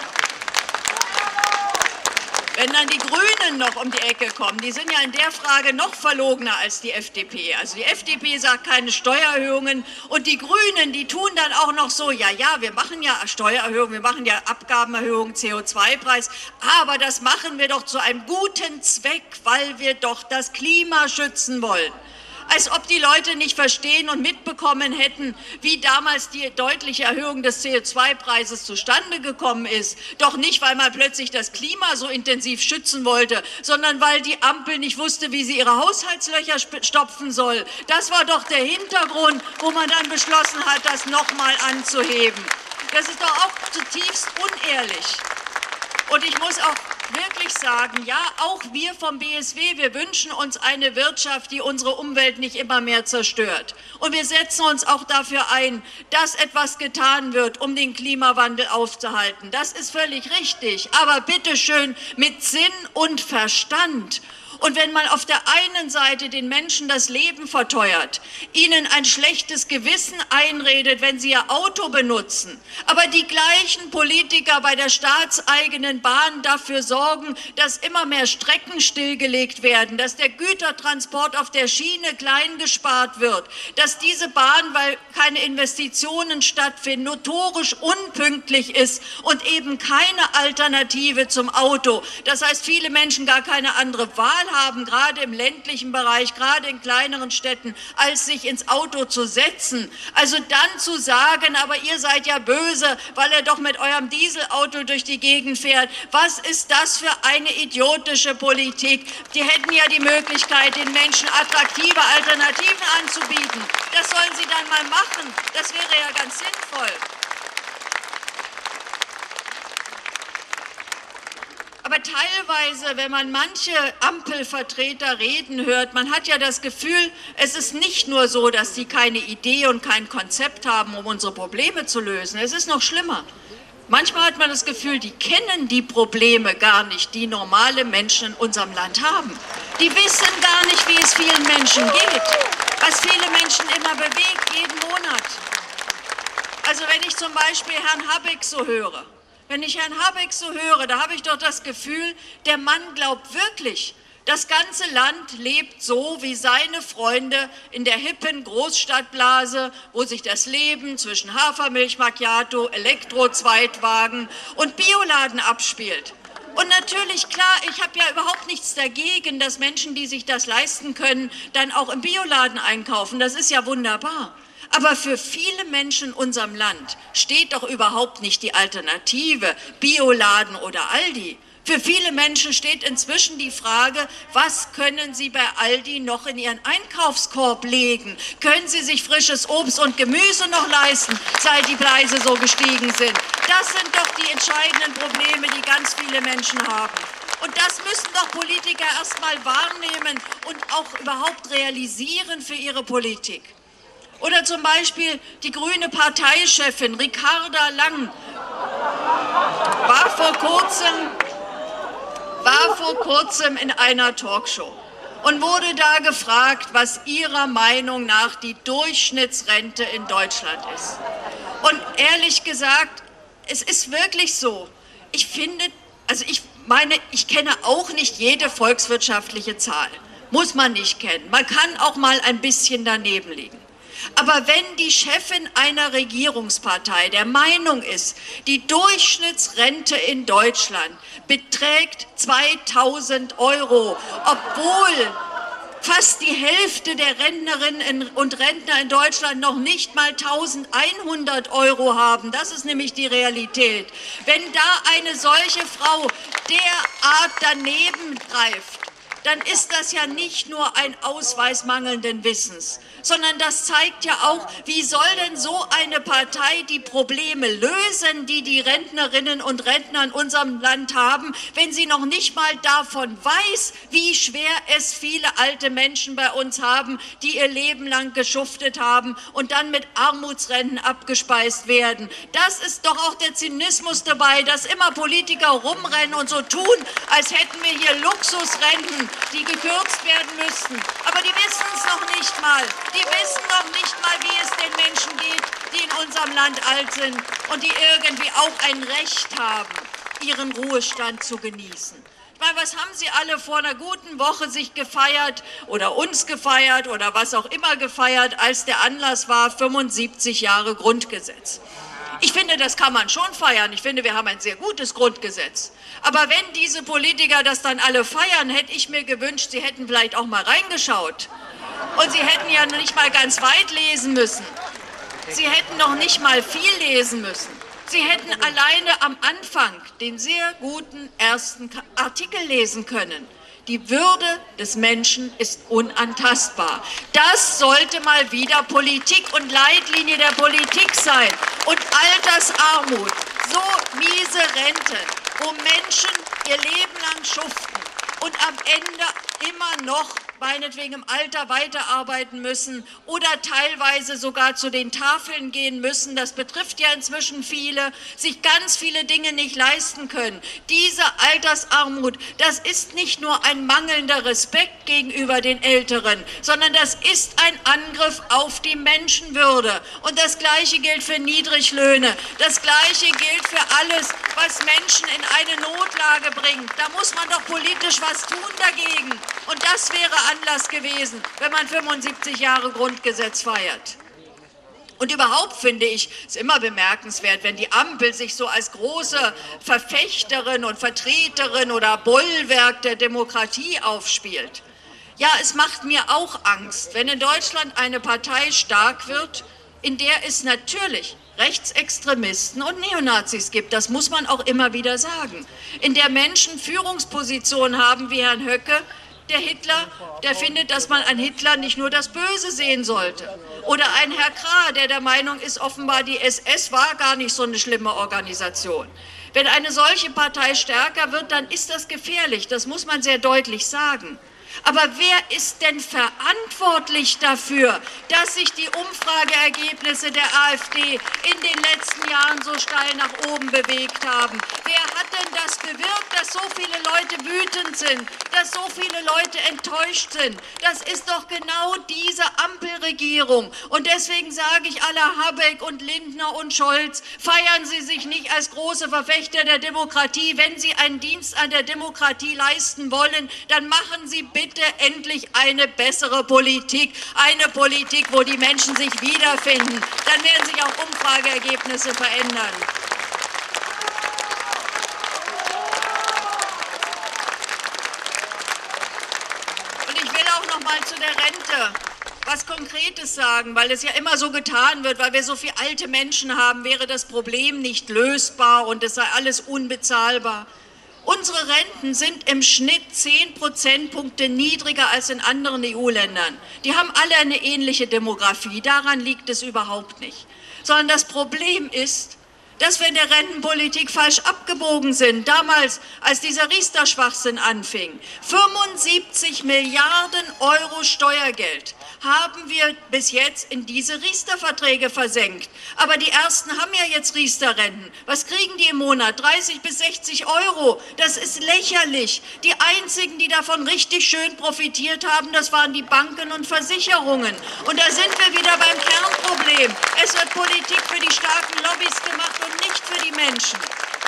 wenn dann die Grünen noch um die Ecke kommen, die sind ja in der Frage noch verlogener als die F D P. Also die F D P sagt keine Steuererhöhungen und die Grünen, die tun dann auch noch so, ja, ja, wir machen ja Steuererhöhungen, wir machen ja Abgabenerhöhungen, C O zwei Preis, aber das machen wir doch zu einem guten Zweck, weil wir doch das Klima schützen wollen. Als ob die Leute nicht verstehen und mitbekommen hätten, wie damals die deutliche Erhöhung des C O zwei Preises zustande gekommen ist. Doch nicht, weil man plötzlich das Klima so intensiv schützen wollte, sondern weil die Ampel nicht wusste, wie sie ihre Haushaltslöcher stopfen soll. Das war doch der Hintergrund, wo man dann beschlossen hat, das noch mal anzuheben. Das ist doch auch zutiefst unehrlich. Und ich muss auch wirklich sagen, ja, auch wir vom B S W, wir wünschen uns eine Wirtschaft, die unsere Umwelt nicht immer mehr zerstört. Und wir setzen uns auch dafür ein, dass etwas getan wird, um den Klimawandel aufzuhalten. Das ist völlig richtig, aber bitteschön mit Sinn und Verstand. Und wenn man auf der einen Seite den Menschen das Leben verteuert, ihnen ein schlechtes Gewissen einredet, wenn sie ihr Auto benutzen, aber die gleichen Politiker bei der staatseigenen Bahn dafür sorgen, dass immer mehr Strecken stillgelegt werden, dass der Gütertransport auf der Schiene klein gespart wird, dass diese Bahn, weil keine Investitionen stattfinden, notorisch unpünktlich ist und eben keine Alternative zum Auto. Das heißt, viele Menschen gar keine andere Wahl haben, gerade im ländlichen Bereich, gerade in kleineren Städten, als sich ins Auto zu setzen. Also dann zu sagen, aber ihr seid ja böse, weil ihr doch mit eurem Dieselauto durch die Gegend fährt. Was ist das für eine idiotische Politik? Die hätten ja die Möglichkeit, den Menschen attraktive Alternativen anzubieten. Das sollen sie dann mal machen. Das wäre ja ganz sinnvoll. Aber teilweise, wenn man manche Ampelvertreter reden hört, man hat ja das Gefühl, es ist nicht nur so, dass sie keine Idee und kein Konzept haben, um unsere Probleme zu lösen. Es ist noch schlimmer. Manchmal hat man das Gefühl, die kennen die Probleme gar nicht, die normale Menschen in unserem Land haben. Die wissen gar nicht, wie es vielen Menschen geht, was viele Menschen immer bewegt, jeden Monat. Also wenn ich zum Beispiel Herrn Habeck so höre, Wenn ich Herrn Habeck so höre, da habe ich doch das Gefühl, der Mann glaubt wirklich, das ganze Land lebt so wie seine Freunde in der hippen Großstadtblase, wo sich das Leben zwischen Hafermilch Macchiato, Elektro-Zweitwagen und Bioladen abspielt. Und natürlich, klar, ich habe ja überhaupt nichts dagegen, dass Menschen, die sich das leisten können, dann auch im Bioladen einkaufen. Das ist ja wunderbar. Aber für viele Menschen in unserem Land steht doch überhaupt nicht die Alternative, Bioladen oder Aldi. Für viele Menschen steht inzwischen die Frage, was können sie bei Aldi noch in ihren Einkaufskorb legen? Können sie sich frisches Obst und Gemüse noch leisten, seit die Preise so gestiegen sind? Das sind doch die entscheidenden Probleme, die ganz viele Menschen haben. Und das müssen doch Politiker erst mal wahrnehmen und auch überhaupt realisieren für ihre Politik. Oder zum Beispiel die grüne Parteichefin Ricarda Lang war vor kurzem, war vor kurzem in einer Talkshow und wurde da gefragt, was ihrer Meinung nach die Durchschnittsrente in Deutschland ist. Und ehrlich gesagt, es ist wirklich so. Ich finde, also ich meine, ich kenne auch nicht jede volkswirtschaftliche Zahl. Muss man nicht kennen. Man kann auch mal ein bisschen daneben liegen. Aber wenn die Chefin einer Regierungspartei der Meinung ist, die Durchschnittsrente in Deutschland beträgt zweitausend Euro, obwohl fast die Hälfte der Rentnerinnen und Rentner in Deutschland noch nicht mal eintausendeinhundert Euro haben. Das ist nämlich die Realität. Wenn da eine solche Frau derart daneben greift, dann ist das ja nicht nur ein Ausweis mangelnden Wissens, sondern das zeigt ja auch, wie soll denn so eine Partei die Probleme lösen, die die Rentnerinnen und Rentner in unserem Land haben, wenn sie noch nicht mal davon weiß, wie schwer es viele alte Menschen bei uns haben, die ihr Leben lang geschuftet haben und dann mit Armutsrenten abgespeist werden. Das ist doch auch der Zynismus dabei, dass immer Politiker rumrennen und so tun, als hätten wir hier Luxusrenten, die gekürzt werden müssten. Aber die wissen es noch nicht mal. Die wissen noch nicht mal, wie es den Menschen geht, die in unserem Land alt sind und die irgendwie auch ein Recht haben, ihren Ruhestand zu genießen. Weil was haben Sie alle vor einer guten Woche sich gefeiert oder uns gefeiert oder was auch immer gefeiert, als der Anlass war, fünfundsiebzig Jahre Grundgesetz. Ich finde, das kann man schon feiern. Ich finde, wir haben ein sehr gutes Grundgesetz. Aber wenn diese Politiker das dann alle feiern, hätte ich mir gewünscht, sie hätten vielleicht auch mal reingeschaut. Und sie hätten ja noch nicht mal ganz weit lesen müssen. Sie hätten noch nicht mal viel lesen müssen. Sie hätten alleine am Anfang den sehr guten ersten Artikel lesen können. Die Würde des Menschen ist unantastbar. Das sollte mal wieder Politik und Leitlinie der Politik sein. Und Altersarmut, so miese Renten, wo Menschen ihr Leben lang schuften und am Ende immer noch meinetwegen im Alter weiterarbeiten müssen oder teilweise sogar zu den Tafeln gehen müssen. Das betrifft ja inzwischen viele, sich ganz viele Dinge nicht leisten können. Diese Altersarmut, das ist nicht nur ein mangelnder Respekt gegenüber den Älteren, sondern das ist ein Angriff auf die Menschenwürde. Und das Gleiche gilt für Niedriglöhne. Das Gleiche gilt für alles, was Menschen in eine Notlage bringt. Da muss man doch politisch was tun dagegen. Und das wäre Anlass gewesen, wenn man fünfundsiebzig Jahre Grundgesetz feiert. Und überhaupt finde ich es immer bemerkenswert, wenn die Ampel sich so als große Verfechterin und Vertreterin oder Bollwerk der Demokratie aufspielt. Ja, es macht mir auch Angst, wenn in Deutschland eine Partei stark wird, in der es natürlich Rechtsextremisten und Neonazis gibt. Das muss man auch immer wieder sagen. In der Menschen Führungspositionen haben wie Herrn Höcke, der Hitler, der findet, dass man an Hitler nicht nur das Böse sehen sollte. Oder ein Herr Krah, der der Meinung ist, offenbar die S S war gar nicht so eine schlimme Organisation. Wenn eine solche Partei stärker wird, dann ist das gefährlich. Das muss man sehr deutlich sagen. Aber wer ist denn verantwortlich dafür, dass sich die Umfrageergebnisse der AfD in den letzten Jahren so steil nach oben bewegt haben? Wer hat denn das bewirkt, dass so viele Leute wütend sind, dass so viele Leute enttäuscht sind? Das ist doch genau diese Ampelregierung. Und deswegen sage ich aller Habeck und Lindner und Scholz, feiern Sie sich nicht als große Verfechter der Demokratie. Wenn Sie einen Dienst an der Demokratie leisten wollen, dann machen Sie bitte Bitte endlich eine bessere Politik, eine Politik, wo die Menschen sich wiederfinden. Dann werden sich auch Umfrageergebnisse verändern. Und ich will auch noch mal zu der Rente was Konkretes sagen, weil es ja immer so getan wird, weil wir so viele alte Menschen haben, wäre das Problem nicht lösbar und es sei alles unbezahlbar. Unsere Renten sind im Schnitt zehn Prozentpunkte niedriger als in anderen E U-Ländern. Die haben alle eine ähnliche Demografie, daran liegt es überhaupt nicht. Sondern das Problem ist, dass wir in der Rentenpolitik falsch abgebogen sind. Damals, als dieser Riester-Schwachsinn anfing, fünfundsiebzig Milliarden Euro Steuergeld haben wir bis jetzt in diese Riester-Verträge versenkt. Aber die Ersten haben ja jetzt Riester-Renten. Was kriegen die im Monat? dreißig bis sechzig Euro. Das ist lächerlich. Die einzigen, die davon richtig schön profitiert haben, das waren die Banken und Versicherungen. Und da sind wir wieder beim Kernproblem. Es wird Politik für die starken Lobbys gemacht und nicht für die Menschen.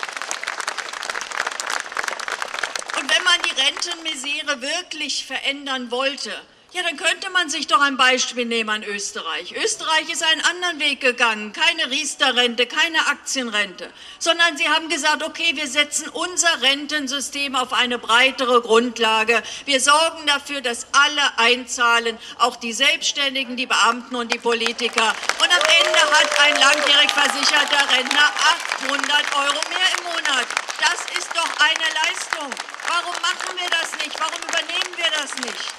Und wenn man die Rentenmisere wirklich verändern wollte, ja, dann könnte man sich doch ein Beispiel nehmen an Österreich. Österreich ist einen anderen Weg gegangen, keine Riester-Rente, keine Aktienrente, sondern sie haben gesagt, okay, wir setzen unser Rentensystem auf eine breitere Grundlage. Wir sorgen dafür, dass alle einzahlen, auch die Selbstständigen, die Beamten und die Politiker. Und am Ende hat ein langjährig versicherter Rentner achthundert Euro mehr im Monat. Das ist doch eine Leistung. Warum machen wir das nicht? Warum übernehmen wir das nicht?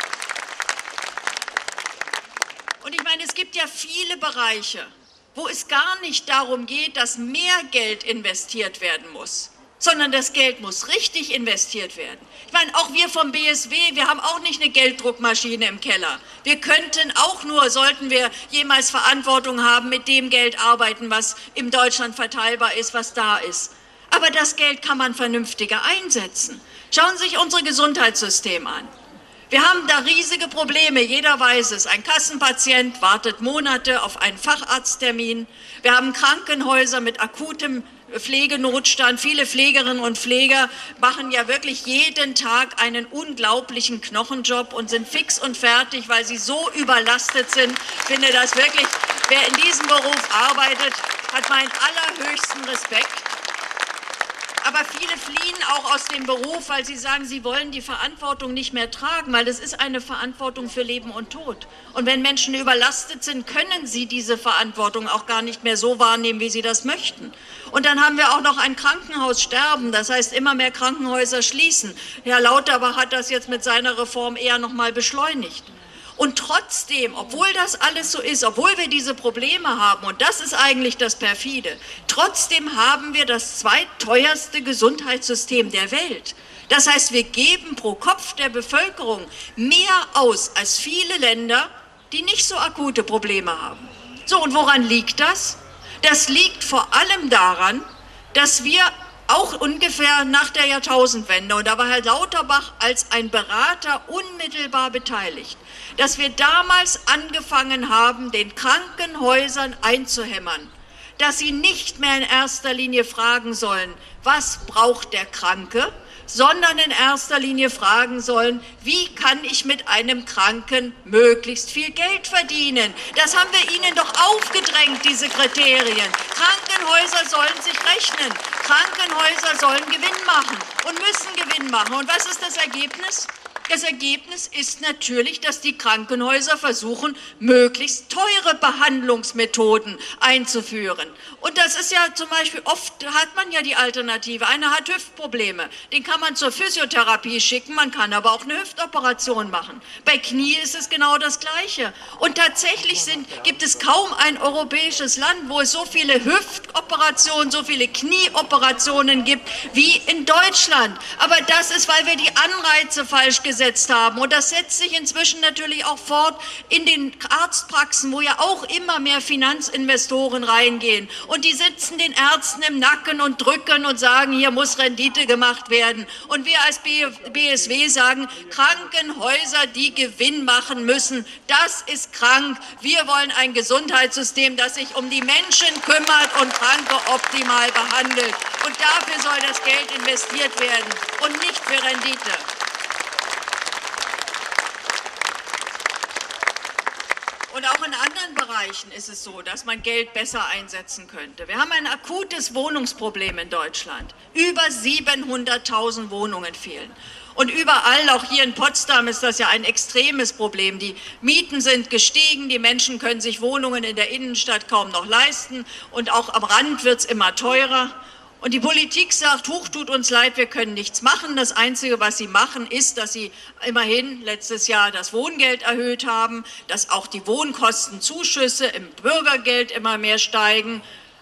Und ich meine, es gibt ja viele Bereiche, wo es gar nicht darum geht, dass mehr Geld investiert werden muss, sondern das Geld muss richtig investiert werden. Ich meine, auch wir vom B S W, wir haben auch nicht eine Gelddruckmaschine im Keller. Wir könnten auch nur, sollten wir jemals Verantwortung haben, mit dem Geld arbeiten, was in Deutschland verteilbar ist, was da ist. Aber das Geld kann man vernünftiger einsetzen. Schauen Sie sich unsere Gesundheitssysteme an. Wir haben da riesige Probleme, jeder weiß es. Ein Kassenpatient wartet Monate auf einen Facharzttermin. Wir haben Krankenhäuser mit akutem Pflegenotstand. Viele Pflegerinnen und Pfleger machen ja wirklich jeden Tag einen unglaublichen Knochenjob und sind fix und fertig, weil sie so überlastet sind. Ich finde das wirklich, wer in diesem Beruf arbeitet, hat meinen allerhöchsten Respekt. Aber viele fliehen auch aus dem Beruf, weil sie sagen, sie wollen die Verantwortung nicht mehr tragen, weil das ist eine Verantwortung für Leben und Tod. Und wenn Menschen überlastet sind, können sie diese Verantwortung auch gar nicht mehr so wahrnehmen, wie sie das möchten. Und dann haben wir auch noch ein Krankenhaussterben, das heißt, immer mehr Krankenhäuser schließen. Herr Lauterbach hat das jetzt mit seiner Reform eher noch mal beschleunigt. Und trotzdem, obwohl das alles so ist, obwohl wir diese Probleme haben, und das ist eigentlich das Perfide, trotzdem haben wir das zweitteuerste Gesundheitssystem der Welt. Das heißt, wir geben pro Kopf der Bevölkerung mehr aus als viele Länder, die nicht so akute Probleme haben. So, und woran liegt das? Das liegt vor allem daran, dass wir auch ungefähr nach der Jahrtausendwende, und da war Herr Lauterbach als ein Berater unmittelbar beteiligt, dass wir damals angefangen haben, den Krankenhäusern einzuhämmern, dass sie nicht mehr in erster Linie fragen sollen, was braucht der Kranke, sondern in erster Linie fragen sollen, wie kann ich mit einem Kranken möglichst viel Geld verdienen? Das haben wir ihnen doch aufgedrängt, diese Kriterien. Krankenhäuser sollen sich rechnen. Krankenhäuser sollen Gewinn machen und müssen Gewinn machen. Und was ist das Ergebnis? Das Ergebnis ist natürlich, dass die Krankenhäuser versuchen, möglichst teure Behandlungsmethoden einzuführen. Und das ist ja zum Beispiel, oft hat man ja die Alternative. Einer hat Hüftprobleme, den kann man zur Physiotherapie schicken, man kann aber auch eine Hüftoperation machen. Bei Knie ist es genau das Gleiche. Und tatsächlich sind, gibt es kaum ein europäisches Land, wo es so viele Hüftoperationen, so viele Knieoperationen gibt wie in Deutschland. Aber das ist, weil wir die Anreize falsch gesetzt haben. Und das setzt sich inzwischen natürlich auch fort in den Arztpraxen, wo ja auch immer mehr Finanzinvestoren reingehen. Und die sitzen den Ärzten im Nacken und drücken und sagen, hier muss Rendite gemacht werden. Und wir als B S W sagen, Krankenhäuser, die Gewinn machen müssen, das ist krank. Wir wollen ein Gesundheitssystem, das sich um die Menschen kümmert und Kranke optimal behandelt. Und dafür soll das Geld investiert werden und nicht für Rendite. Und auch in anderen Bereichen ist es so, dass man Geld besser einsetzen könnte. Wir haben ein akutes Wohnungsproblem in Deutschland. Über siebenhunderttausend Wohnungen fehlen. Und überall, auch hier in Potsdam, ist das ja ein extremes Problem. Die Mieten sind gestiegen, die Menschen können sich Wohnungen in der Innenstadt kaum noch leisten und auch am Rand wird es immer teurer. Und die Politik sagt, huch, tut uns leid, wir können nichts machen. Das Einzige, was sie machen, ist, dass sie immerhin letztes Jahr das Wohngeld erhöht haben, dass auch die Wohnkostenzuschüsse im Bürgergeld immer mehr steigen.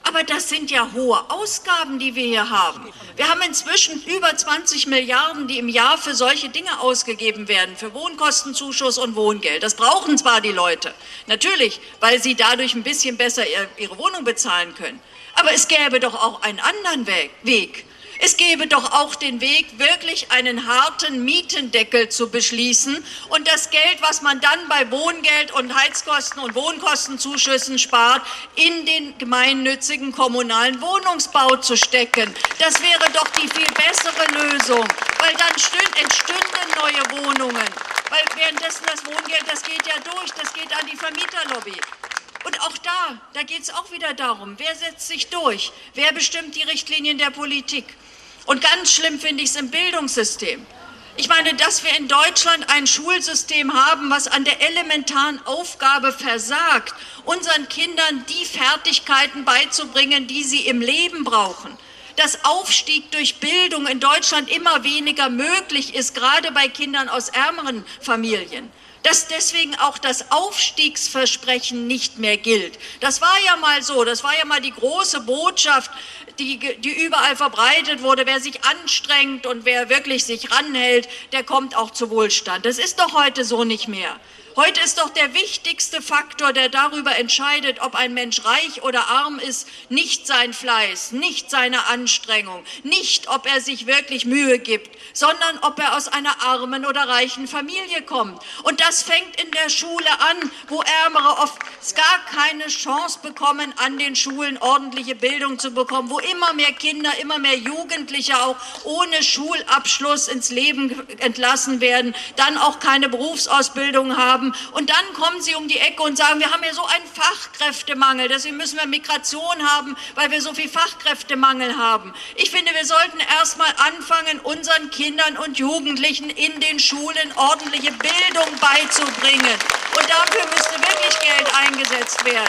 Aber das sind ja hohe Ausgaben, die wir hier haben. Wir haben inzwischen über zwanzig Milliarden, die im Jahr für solche Dinge ausgegeben werden, für Wohnkostenzuschuss und Wohngeld. Das brauchen zwar die Leute, natürlich, weil sie dadurch ein bisschen besser ihre Wohnung bezahlen können. Aber es gäbe doch auch einen anderen Weg. Es gäbe doch auch den Weg, wirklich einen harten Mietendeckel zu beschließen und das Geld, was man dann bei Wohngeld und Heizkosten und Wohnkostenzuschüssen spart, in den gemeinnützigen kommunalen Wohnungsbau zu stecken. Das wäre doch die viel bessere Lösung, weil dann entstünden neue Wohnungen. Weil währenddessen das Wohngeld, das geht ja durch, das geht an die Vermieterlobby. Und auch da, da geht es auch wieder darum, wer setzt sich durch, wer bestimmt die Richtlinien der Politik. Und ganz schlimm finde ich es im Bildungssystem. Ich meine, dass wir in Deutschland ein Schulsystem haben, was an der elementaren Aufgabe versagt, unseren Kindern die Fertigkeiten beizubringen, die sie im Leben brauchen. Dass Aufstieg durch Bildung in Deutschland immer weniger möglich ist, gerade bei Kindern aus ärmeren Familien. Dass deswegen auch das Aufstiegsversprechen nicht mehr gilt. Das war ja mal so, das war ja mal die große Botschaft, die, die überall verbreitet wurde. Wer sich anstrengt und wer wirklich sich ranhält, der kommt auch zu Wohlstand. Das ist doch heute so nicht mehr. Heute ist doch der wichtigste Faktor, der darüber entscheidet, ob ein Mensch reich oder arm ist, nicht sein Fleiß, nicht seine Anstrengung, nicht, ob er sich wirklich Mühe gibt, sondern ob er aus einer armen oder reichen Familie kommt. Und das fängt in der Schule an, wo Ärmere oft gar keine Chance bekommen, an den Schulen ordentliche Bildung zu bekommen, wo immer mehr Kinder, immer mehr Jugendliche auch ohne Schulabschluss ins Leben entlassen werden, dann auch keine Berufsausbildung haben. Und dann kommen sie um die Ecke und sagen, wir haben ja so einen Fachkräftemangel, deswegen müssen wir Migration haben, weil wir so viel Fachkräftemangel haben. Ich finde, wir sollten erst mal anfangen, unseren Kindern und Jugendlichen in den Schulen ordentliche Bildung beizubringen. Und dafür müsste wirklich Geld eingesetzt werden.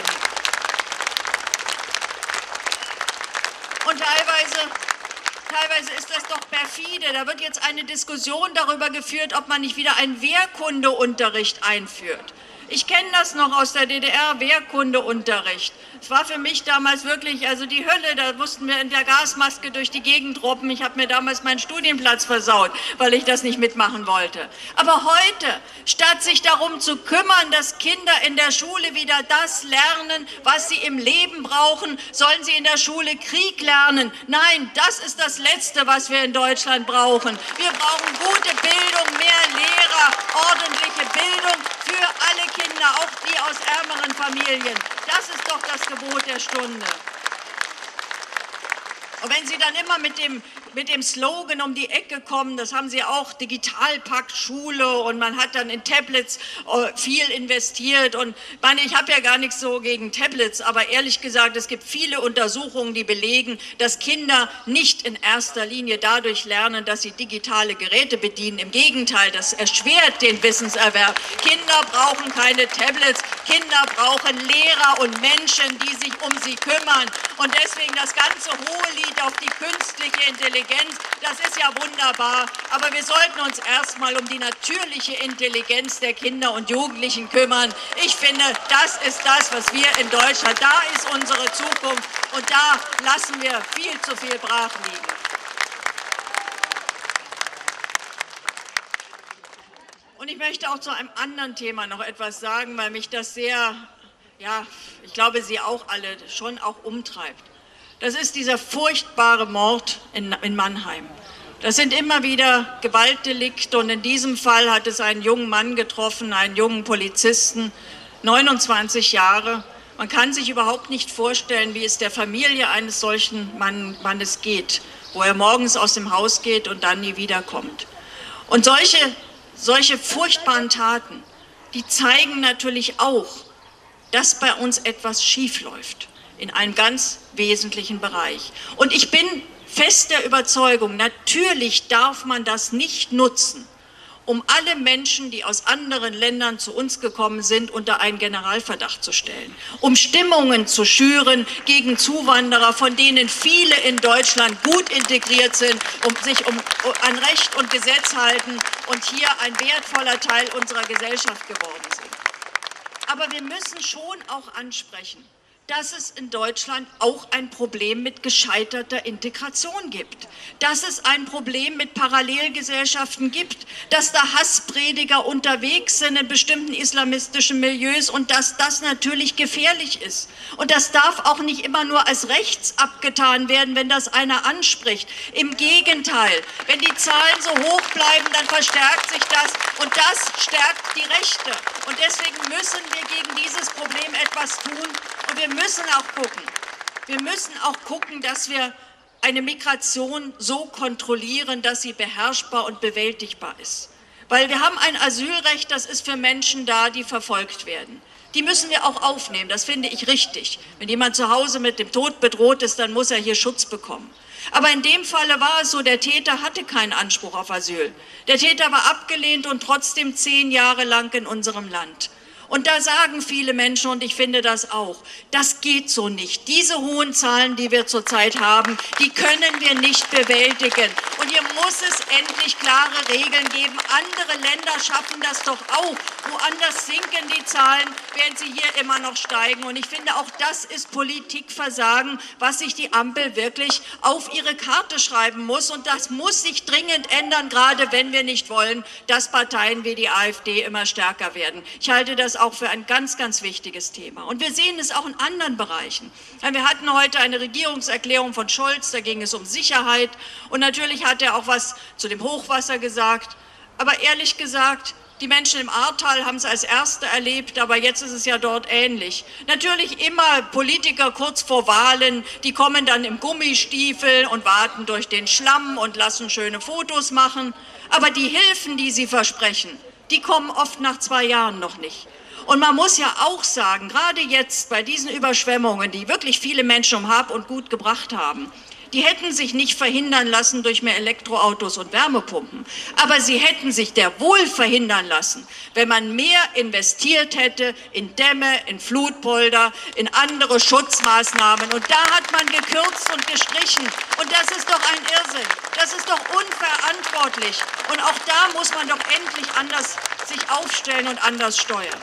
Und teilweise... Teilweise ist das doch perfide. Da wird jetzt eine Diskussion darüber geführt, ob man nicht wieder einen Wehrkundeunterricht einführt. Ich kenne das noch aus der D D R, Wehrkundeunterricht. Es war für mich damals wirklich, also die Hölle, da mussten wir in der Gasmaske durch die Gegend robben. Ich habe mir damals meinen Studienplatz versaut, weil ich das nicht mitmachen wollte. Aber heute, statt sich darum zu kümmern, dass Kinder in der Schule wieder das lernen, was sie im Leben brauchen, sollen sie in der Schule Krieg lernen. Nein, das ist das Letzte, was wir in Deutschland brauchen. Wir brauchen gute Bildung, mehr Lehrer, ordentliche Bildung für alle Kinder, auch die aus ärmeren Familien. Das ist doch das Gebot der Stunde. Und wenn Sie dann immer mit dem, mit dem Slogan um die Ecke kommen, das haben Sie auch, Digitalpakt Schule und man hat dann in Tablets äh, viel investiert und meine, ich habe ja gar nichts so gegen Tablets, aber ehrlich gesagt, es gibt viele Untersuchungen, die belegen, dass Kinder nicht in erster Linie dadurch lernen, dass sie digitale Geräte bedienen. Im Gegenteil, das erschwert den Wissenserwerb. Kinder brauchen keine Tablets, Kinder brauchen Lehrer und Menschen, die sich um sie kümmern. Und deswegen das ganze hohe Lied auf die künstliche Intelligenz, das ist ja wunderbar, aber wir sollten uns erstmal um die natürliche Intelligenz der Kinder und Jugendlichen kümmern. Ich finde, das ist das, was wir in Deutschland, da ist unsere Zukunft und da lassen wir viel zu viel brach liegen. Und ich möchte auch zu einem anderen Thema noch etwas sagen, weil mich das sehr, ja, ich glaube, Sie auch alle schon auch umtreibt. Das ist dieser furchtbare Mord in, in Mannheim. Das sind immer wieder Gewaltdelikte und in diesem Fall hat es einen jungen Mann getroffen, einen jungen Polizisten, neunundzwanzig Jahre. Man kann sich überhaupt nicht vorstellen, wie es der Familie eines solchen Mann, Mannes geht, wo er morgens aus dem Haus geht und dann nie wiederkommt. Und solche, solche furchtbaren Taten, die zeigen natürlich auch, dass bei uns etwas schiefläuft. In einem ganz wesentlichen Bereich. Und ich bin fest der Überzeugung, natürlich darf man das nicht nutzen, um alle Menschen, die aus anderen Ländern zu uns gekommen sind, unter einen Generalverdacht zu stellen, um Stimmungen zu schüren gegen Zuwanderer, von denen viele in Deutschland gut integriert sind, um sich um, an Recht und Gesetz halten und hier ein wertvoller Teil unserer Gesellschaft geworden sind. Aber wir müssen schon auch ansprechen, dass es in Deutschland auch ein Problem mit gescheiterter Integration gibt, dass es ein Problem mit Parallelgesellschaften gibt, dass da Hassprediger unterwegs sind in bestimmten islamistischen Milieus und dass das natürlich gefährlich ist. Und das darf auch nicht immer nur als rechts abgetan werden, wenn das einer anspricht. Im Gegenteil, wenn die Zahlen so hoch bleiben, dann verstärkt sich das und das stärkt die Rechte. Und deswegen müssen wir gegen dieses Problem etwas tun. Und wir müssen auch gucken, wir müssen auch gucken, dass wir eine Migration so kontrollieren, dass sie beherrschbar und bewältigbar ist. Weil wir haben ein Asylrecht, das ist für Menschen da, die verfolgt werden. Die müssen wir auch aufnehmen, das finde ich richtig. Wenn jemand zu Hause mit dem Tod bedroht ist, dann muss er hier Schutz bekommen. Aber in dem Falle war es so, der Täter hatte keinen Anspruch auf Asyl. Der Täter war abgelehnt und trotzdem zehn Jahre lang in unserem Land. Und da sagen viele Menschen, und ich finde das auch, das geht so nicht. Diese hohen Zahlen, die wir zurzeit haben, die können wir nicht bewältigen. Und hier muss es endlich klare Regeln geben. Andere Länder schaffen das doch auch. Woanders sinken die Zahlen, während sie hier immer noch steigen. Und ich finde, auch das ist Politikversagen, was sich die Ampel wirklich auf ihre Karte schreiben muss. Und das muss sich dringend ändern, gerade wenn wir nicht wollen, dass Parteien wie die AfD immer stärker werden. Ich halte das auch für ein ganz, ganz wichtiges Thema. Und wir sehen es auch in anderen Bereichen. Wir hatten heute eine Regierungserklärung von Scholz, da ging es um Sicherheit. Und natürlich hat er auch was zu dem Hochwasser gesagt. Aber ehrlich gesagt, die Menschen im Ahrtal haben es als Erste erlebt, aber jetzt ist es ja dort ähnlich. Natürlich immer Politiker kurz vor Wahlen, die kommen dann im Gummistiefel und warten durch den Schlamm und lassen schöne Fotos machen. Aber die Hilfen, die sie versprechen, die kommen oft nach zwei Jahren noch nicht. Und man muss ja auch sagen, gerade jetzt bei diesen Überschwemmungen, die wirklich viele Menschen um Hab und Gut gebracht haben, die hätten sich nicht verhindern lassen durch mehr Elektroautos und Wärmepumpen. Aber sie hätten sich der wohl verhindern lassen, wenn man mehr investiert hätte in Dämme, in Flutpolder, in andere Schutzmaßnahmen. Und da hat man gekürzt und gestrichen. Und das ist doch ein Irrsinn. Das ist doch unverantwortlich. Und auch da muss man doch endlich anders sich aufstellen und anders steuern.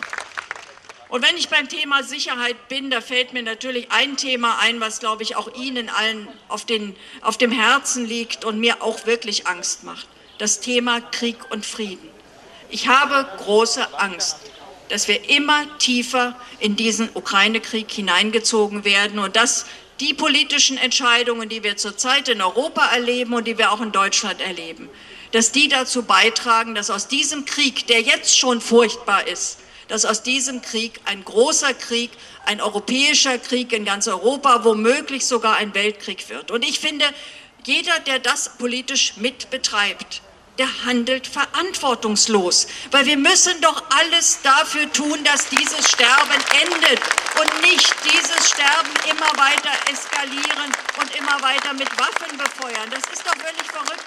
Und wenn ich beim Thema Sicherheit bin, da fällt mir natürlich ein Thema ein, was, glaube ich, auch Ihnen allen auf, den, auf dem Herzen liegt und mir auch wirklich Angst macht. Das Thema Krieg und Frieden. Ich habe große Angst, dass wir immer tiefer in diesen Ukraine-Krieg hineingezogen werden und dass die politischen Entscheidungen, die wir zurzeit in Europa erleben und die wir auch in Deutschland erleben, dass die dazu beitragen, dass aus diesem Krieg, der jetzt schon furchtbar ist, dass aus diesem Krieg ein großer Krieg, ein europäischer Krieg in ganz Europa, womöglich sogar ein Weltkrieg wird. Und ich finde, jeder, der das politisch mit betreibt, der handelt verantwortungslos. Weil wir müssen doch alles dafür tun, dass dieses Sterben endet und nicht dieses Sterben immer weiter eskalieren und immer weiter mit Waffen befeuern. Das ist doch völlig verrückt.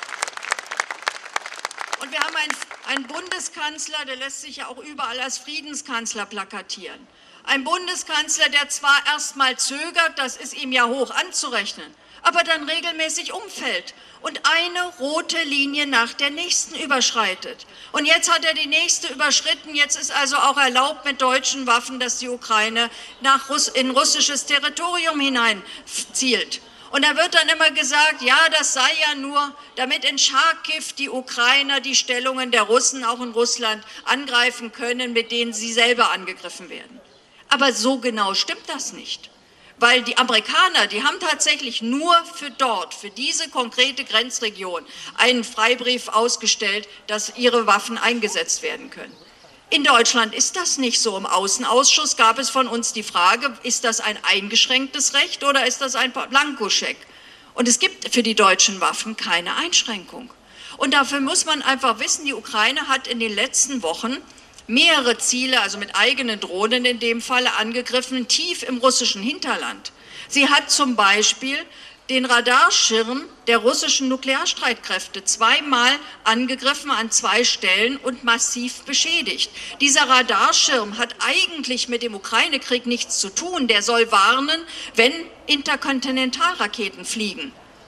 Und wir haben einen, einen Bundeskanzler, der lässt sich ja auch überall als Friedenskanzler plakatieren. Ein Bundeskanzler, der zwar erst mal zögert, das ist ihm ja hoch anzurechnen, aber dann regelmäßig umfällt und eine rote Linie nach der nächsten überschreitet. Und jetzt hat er die nächste überschritten. Jetzt ist also auch erlaubt mit deutschen Waffen, dass die Ukraine nach Russ- in russisches Territorium hinein zielt. Und da wird dann immer gesagt, ja, das sei ja nur, damit in Charkiw die Ukrainer die Stellungen der Russen auch in Russland angreifen können, mit denen sie selber angegriffen werden. Aber so genau stimmt das nicht. Weil die Amerikaner, die haben tatsächlich nur für dort, für diese konkrete Grenzregion, einen Freibrief ausgestellt, dass ihre Waffen eingesetzt werden können. In Deutschland ist das nicht so. Im Außenausschuss gab es von uns die Frage, ist das ein eingeschränktes Recht oder ist das ein Blankoscheck? Und es gibt für die deutschen Waffen keine Einschränkung. Und dafür muss man einfach wissen, die Ukraine hat in den letzten Wochen mehrere Ziele, also mit eigenen Drohnen in dem Falle, angegriffen, tief im russischen Hinterland. Sie hat zum Beispiel den Radarschirm der russischen Nuklearstreitkräfte zweimal angegriffen an zwei Stellen und massiv beschädigt. Dieser Radarschirm hat eigentlich mit dem Ukraine-Krieg nichts zu tun. Der soll warnen, wenn Interkontinentalraketen fliegen.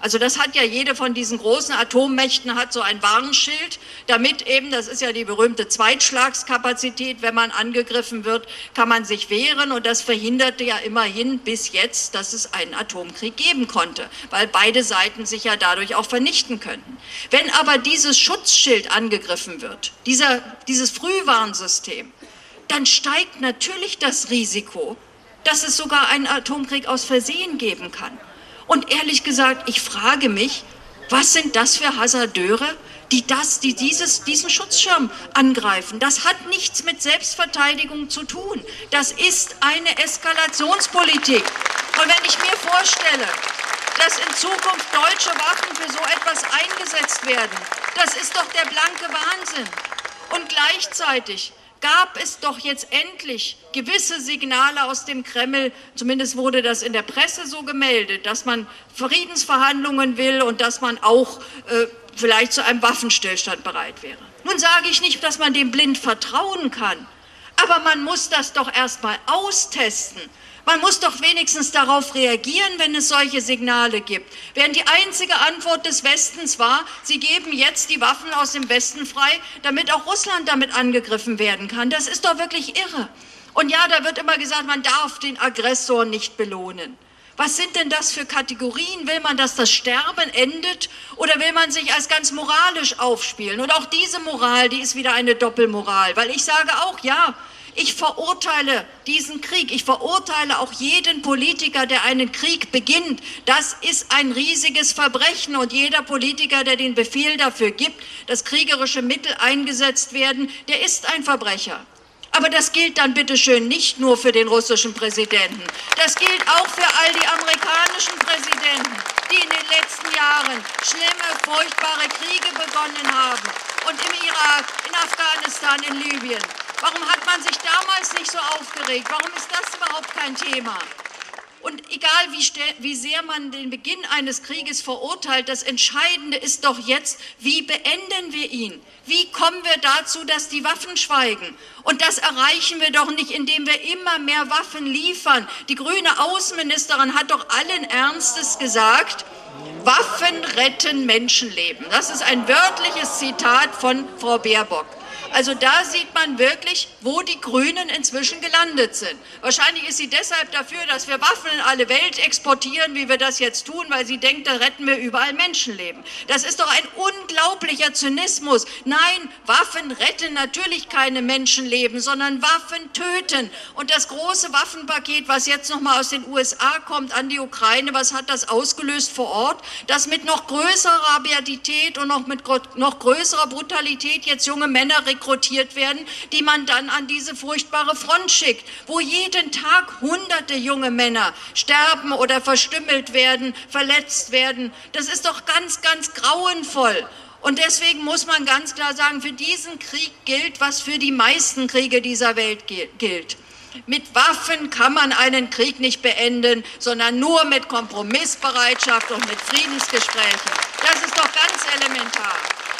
Also das hat ja jede von diesen großen Atommächten hat so ein Warnschild, damit eben, das ist ja die berühmte Zweitschlagskapazität, wenn man angegriffen wird, kann man sich wehren und das verhinderte ja immerhin bis jetzt, dass es einen Atomkrieg geben konnte, weil beide Seiten sich ja dadurch auch vernichten könnten. Wenn aber dieses Schutzschild angegriffen wird, dieser, dieses Frühwarnsystem, dann steigt natürlich das Risiko, dass es sogar einen Atomkrieg aus Versehen geben kann. Und ehrlich gesagt, ich frage mich, was sind das für Hasardeure, die, das, die dieses, diesen Schutzschirm angreifen? Das hat nichts mit Selbstverteidigung zu tun. Das ist eine Eskalationspolitik. Und wenn ich mir vorstelle, dass in Zukunft deutsche Waffen für so etwas eingesetzt werden, das ist doch der blanke Wahnsinn. Und gleichzeitig gab es doch jetzt endlich gewisse Signale aus dem Kreml, zumindest wurde das in der Presse so gemeldet, dass man Friedensverhandlungen will und dass man auch äh, vielleicht zu einem Waffenstillstand bereit wäre. Nun sage ich nicht, dass man dem blind vertrauen kann, aber man muss das doch erst mal austesten. Man muss doch wenigstens darauf reagieren, wenn es solche Signale gibt. Während die einzige Antwort des Westens war, sie geben jetzt die Waffen aus dem Westen frei, damit auch Russland damit angegriffen werden kann. Das ist doch wirklich irre. Und ja, da wird immer gesagt, man darf den Aggressor nicht belohnen. Was sind denn das für Kategorien? Will man, dass das Sterben endet oder will man sich als ganz moralisch aufspielen? Und auch diese Moral, die ist wieder eine Doppelmoral, weil ich sage auch, ja, ich verurteile diesen Krieg. Ich verurteile auch jeden Politiker, der einen Krieg beginnt. Das ist ein riesiges Verbrechen. Und jeder Politiker, der den Befehl dafür gibt, dass kriegerische Mittel eingesetzt werden, der ist ein Verbrecher. Aber das gilt dann bitteschön nicht nur für den russischen Präsidenten. Das gilt auch für all die amerikanischen Präsidenten, die in den letzten Jahren schlimme, furchtbare Kriege begonnen haben. Und im Irak, in Afghanistan, in Libyen. Warum hat man sich damals nicht so aufgeregt? Warum ist das überhaupt kein Thema? Und egal, wie, wie sehr man den Beginn eines Krieges verurteilt, das Entscheidende ist doch jetzt, wie beenden wir ihn? Wie kommen wir dazu, dass die Waffen schweigen? Und das erreichen wir doch nicht, indem wir immer mehr Waffen liefern. Die grüne Außenministerin hat doch allen Ernstes gesagt, Waffen retten Menschenleben. Das ist ein wörtliches Zitat von Frau Baerbock. Also da sieht man wirklich, wo die Grünen inzwischen gelandet sind. Wahrscheinlich ist sie deshalb dafür, dass wir Waffen in alle Welt exportieren, wie wir das jetzt tun, weil sie denkt, da retten wir überall Menschenleben. Das ist doch ein unglaublicher Zynismus. Nein, Waffen retten natürlich keine Menschenleben, sondern Waffen töten. Und das große Waffenpaket, was jetzt nochmal aus den U S A kommt an die Ukraine, was hat das ausgelöst vor Ort? Dass mit noch größerer Rabiatität und noch mit noch größerer Brutalität jetzt junge Männer rekrutiert werden, die man dann an diese furchtbare Front schickt, wo jeden Tag hunderte junge Männer sterben oder verstümmelt werden, verletzt werden. Das ist doch ganz, ganz grauenvoll. Und deswegen muss man ganz klar sagen, für diesen Krieg gilt, was für die meisten Kriege dieser Welt gilt. Mit Waffen kann man einen Krieg nicht beenden, sondern nur mit Kompromissbereitschaft und mit Friedensgesprächen. Das ist doch ganz elementar.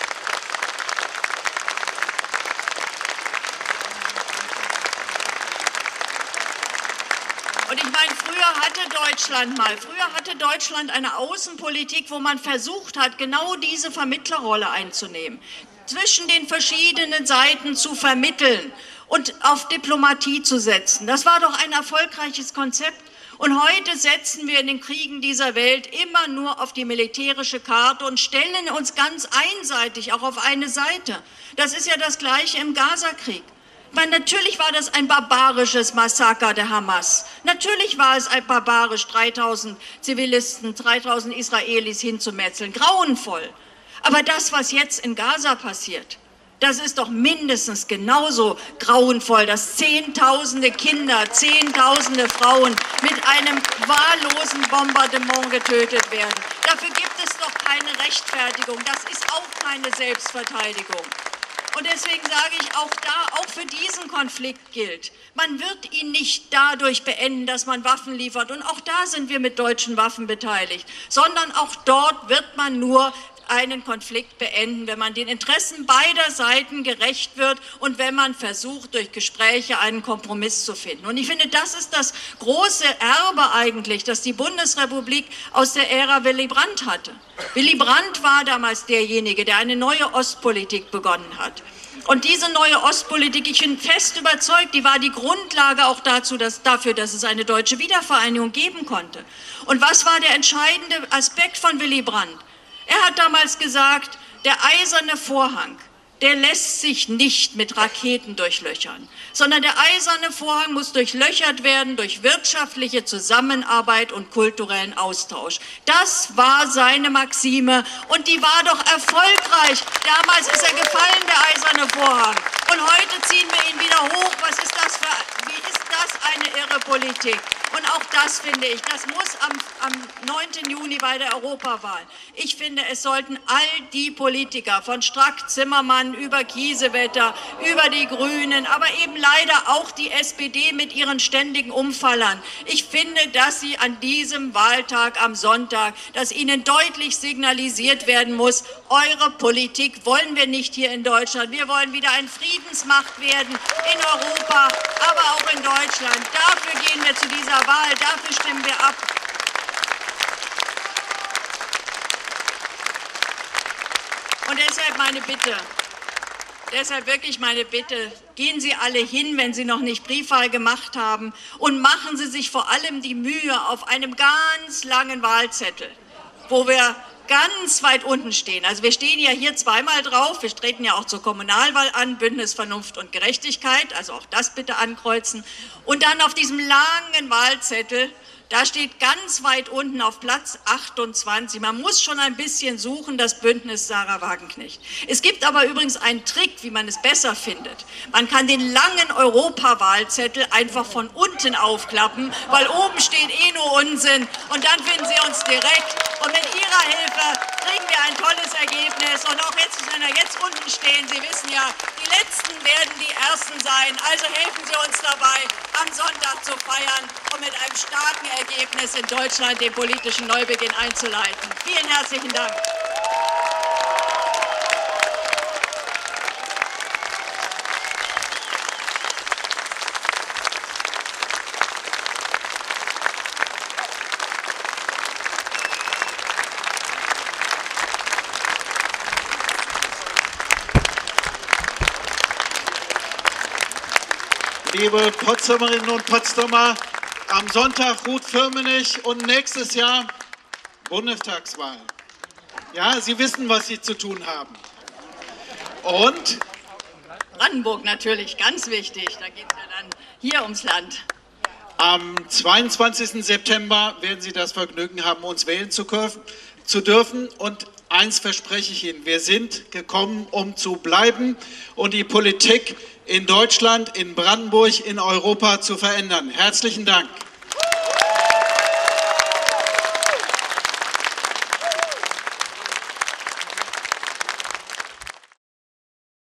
Und ich meine, früher hatte Deutschland mal, früher hatte Deutschland eine Außenpolitik, wo man versucht hat, genau diese Vermittlerrolle einzunehmen, zwischen den verschiedenen Seiten zu vermitteln und auf Diplomatie zu setzen. Das war doch ein erfolgreiches Konzept. Und heute setzen wir in den Kriegen dieser Welt immer nur auf die militärische Karte und stellen uns ganz einseitig auch auf eine Seite. Das ist ja das Gleiche im Gaza-Krieg. Weil natürlich war das ein barbarisches Massaker der Hamas. Natürlich war es ein barbarisch, dreitausend Zivilisten, dreitausend Israelis hinzumetzeln. Grauenvoll. Aber das, was jetzt in Gaza passiert, das ist doch mindestens genauso grauenvoll, dass Zehntausende Kinder, Zehntausende Frauen mit einem wahllosen Bombardement getötet werden. Dafür gibt es doch keine Rechtfertigung. Das ist auch keine Selbstverteidigung. Und deswegen sage ich, auch da, auch für diesen Konflikt gilt, man wird ihn nicht dadurch beenden, dass man Waffen liefert. Und auch da sind wir mit deutschen Waffen beteiligt. Sondern auch dort wird man nur einen Konflikt beenden, wenn man den Interessen beider Seiten gerecht wird und wenn man versucht, durch Gespräche einen Kompromiss zu finden. Und ich finde, das ist das große Erbe eigentlich, das die Bundesrepublik aus der Ära Willy Brandt hatte. Willy Brandt war damals derjenige, der eine neue Ostpolitik begonnen hat. Und diese neue Ostpolitik, ich bin fest überzeugt, die war die Grundlage auch dazu, dass, dafür, dass es eine deutsche Wiedervereinigung geben konnte. Und was war der entscheidende Aspekt von Willy Brandt? Er hat damals gesagt, der eiserne Vorhang, der lässt sich nicht mit Raketen durchlöchern, sondern der eiserne Vorhang muss durchlöchert werden durch wirtschaftliche Zusammenarbeit und kulturellen Austausch. Das war seine Maxime und die war doch erfolgreich. Damals ist er gefallen, der eiserne Vorhang. Und heute ziehen wir ihn wieder hoch. Was ist das für, wie ist das eine irre Politik? Und auch das finde ich, das muss am, am neunten Juni bei der Europawahl. Ich finde, es sollten all die Politiker von Strack-Zimmermann über Kiesewetter, über die Grünen, aber eben leider auch die S P D mit ihren ständigen Umfallern. Ich finde, dass sie an diesem Wahltag am Sonntag, dass ihnen deutlich signalisiert werden muss, eure Politik wollen wir nicht hier in Deutschland. Wir wollen wieder eine Friedensmacht werden in Europa, aber auch in Deutschland. Dafür gehen wir zu dieser Wahl, dafür stimmen wir ab. Und deshalb meine Bitte, deshalb wirklich meine Bitte, gehen Sie alle hin, wenn Sie noch nicht Briefwahl gemacht haben, und machen Sie sich vor allem die Mühe auf einem ganz langen Wahlzettel, wo wir ganz weit unten stehen. Also wir stehen ja hier zweimal drauf, wir treten ja auch zur Kommunalwahl an, Bündnis Vernunft und Gerechtigkeit, also auch das bitte ankreuzen. Und dann auf diesem langen Wahlzettel, da steht ganz weit unten auf Platz achtundzwanzig, man muss schon ein bisschen suchen, das Bündnis Sarah Wagenknecht. Es gibt aber übrigens einen Trick, wie man es besser findet. Man kann den langen Europawahlzettel einfach von unten aufklappen, weil oben steht eh nur Unsinn und dann finden Sie uns direkt. Und mit Ihrer Hilfe kriegen wir ein tolles Ergebnis. Und auch jetzt, wenn wir jetzt unten stehen, Sie wissen ja, die Letzten werden die Ersten sein. Also helfen Sie uns dabei, am Sonntag zu feiern und mit einem starken Ergebnis in Deutschland den politischen Neubeginn einzuleiten. Vielen herzlichen Dank. Liebe Potsdamerinnen und Potsdamer, am Sonntag Ruth Firmenich und nächstes Jahr Bundestagswahl. Ja, Sie wissen, was Sie zu tun haben. Und? Brandenburg natürlich, ganz wichtig. Da geht es ja dann hier ums Land. Am zweiundzwanzigsten September werden Sie das Vergnügen haben, uns wählen zu, zu dürfen. Und eins verspreche ich Ihnen, wir sind gekommen, um zu bleiben und die Politik in Deutschland, in Brandenburg, in Europa zu verändern. Herzlichen Dank.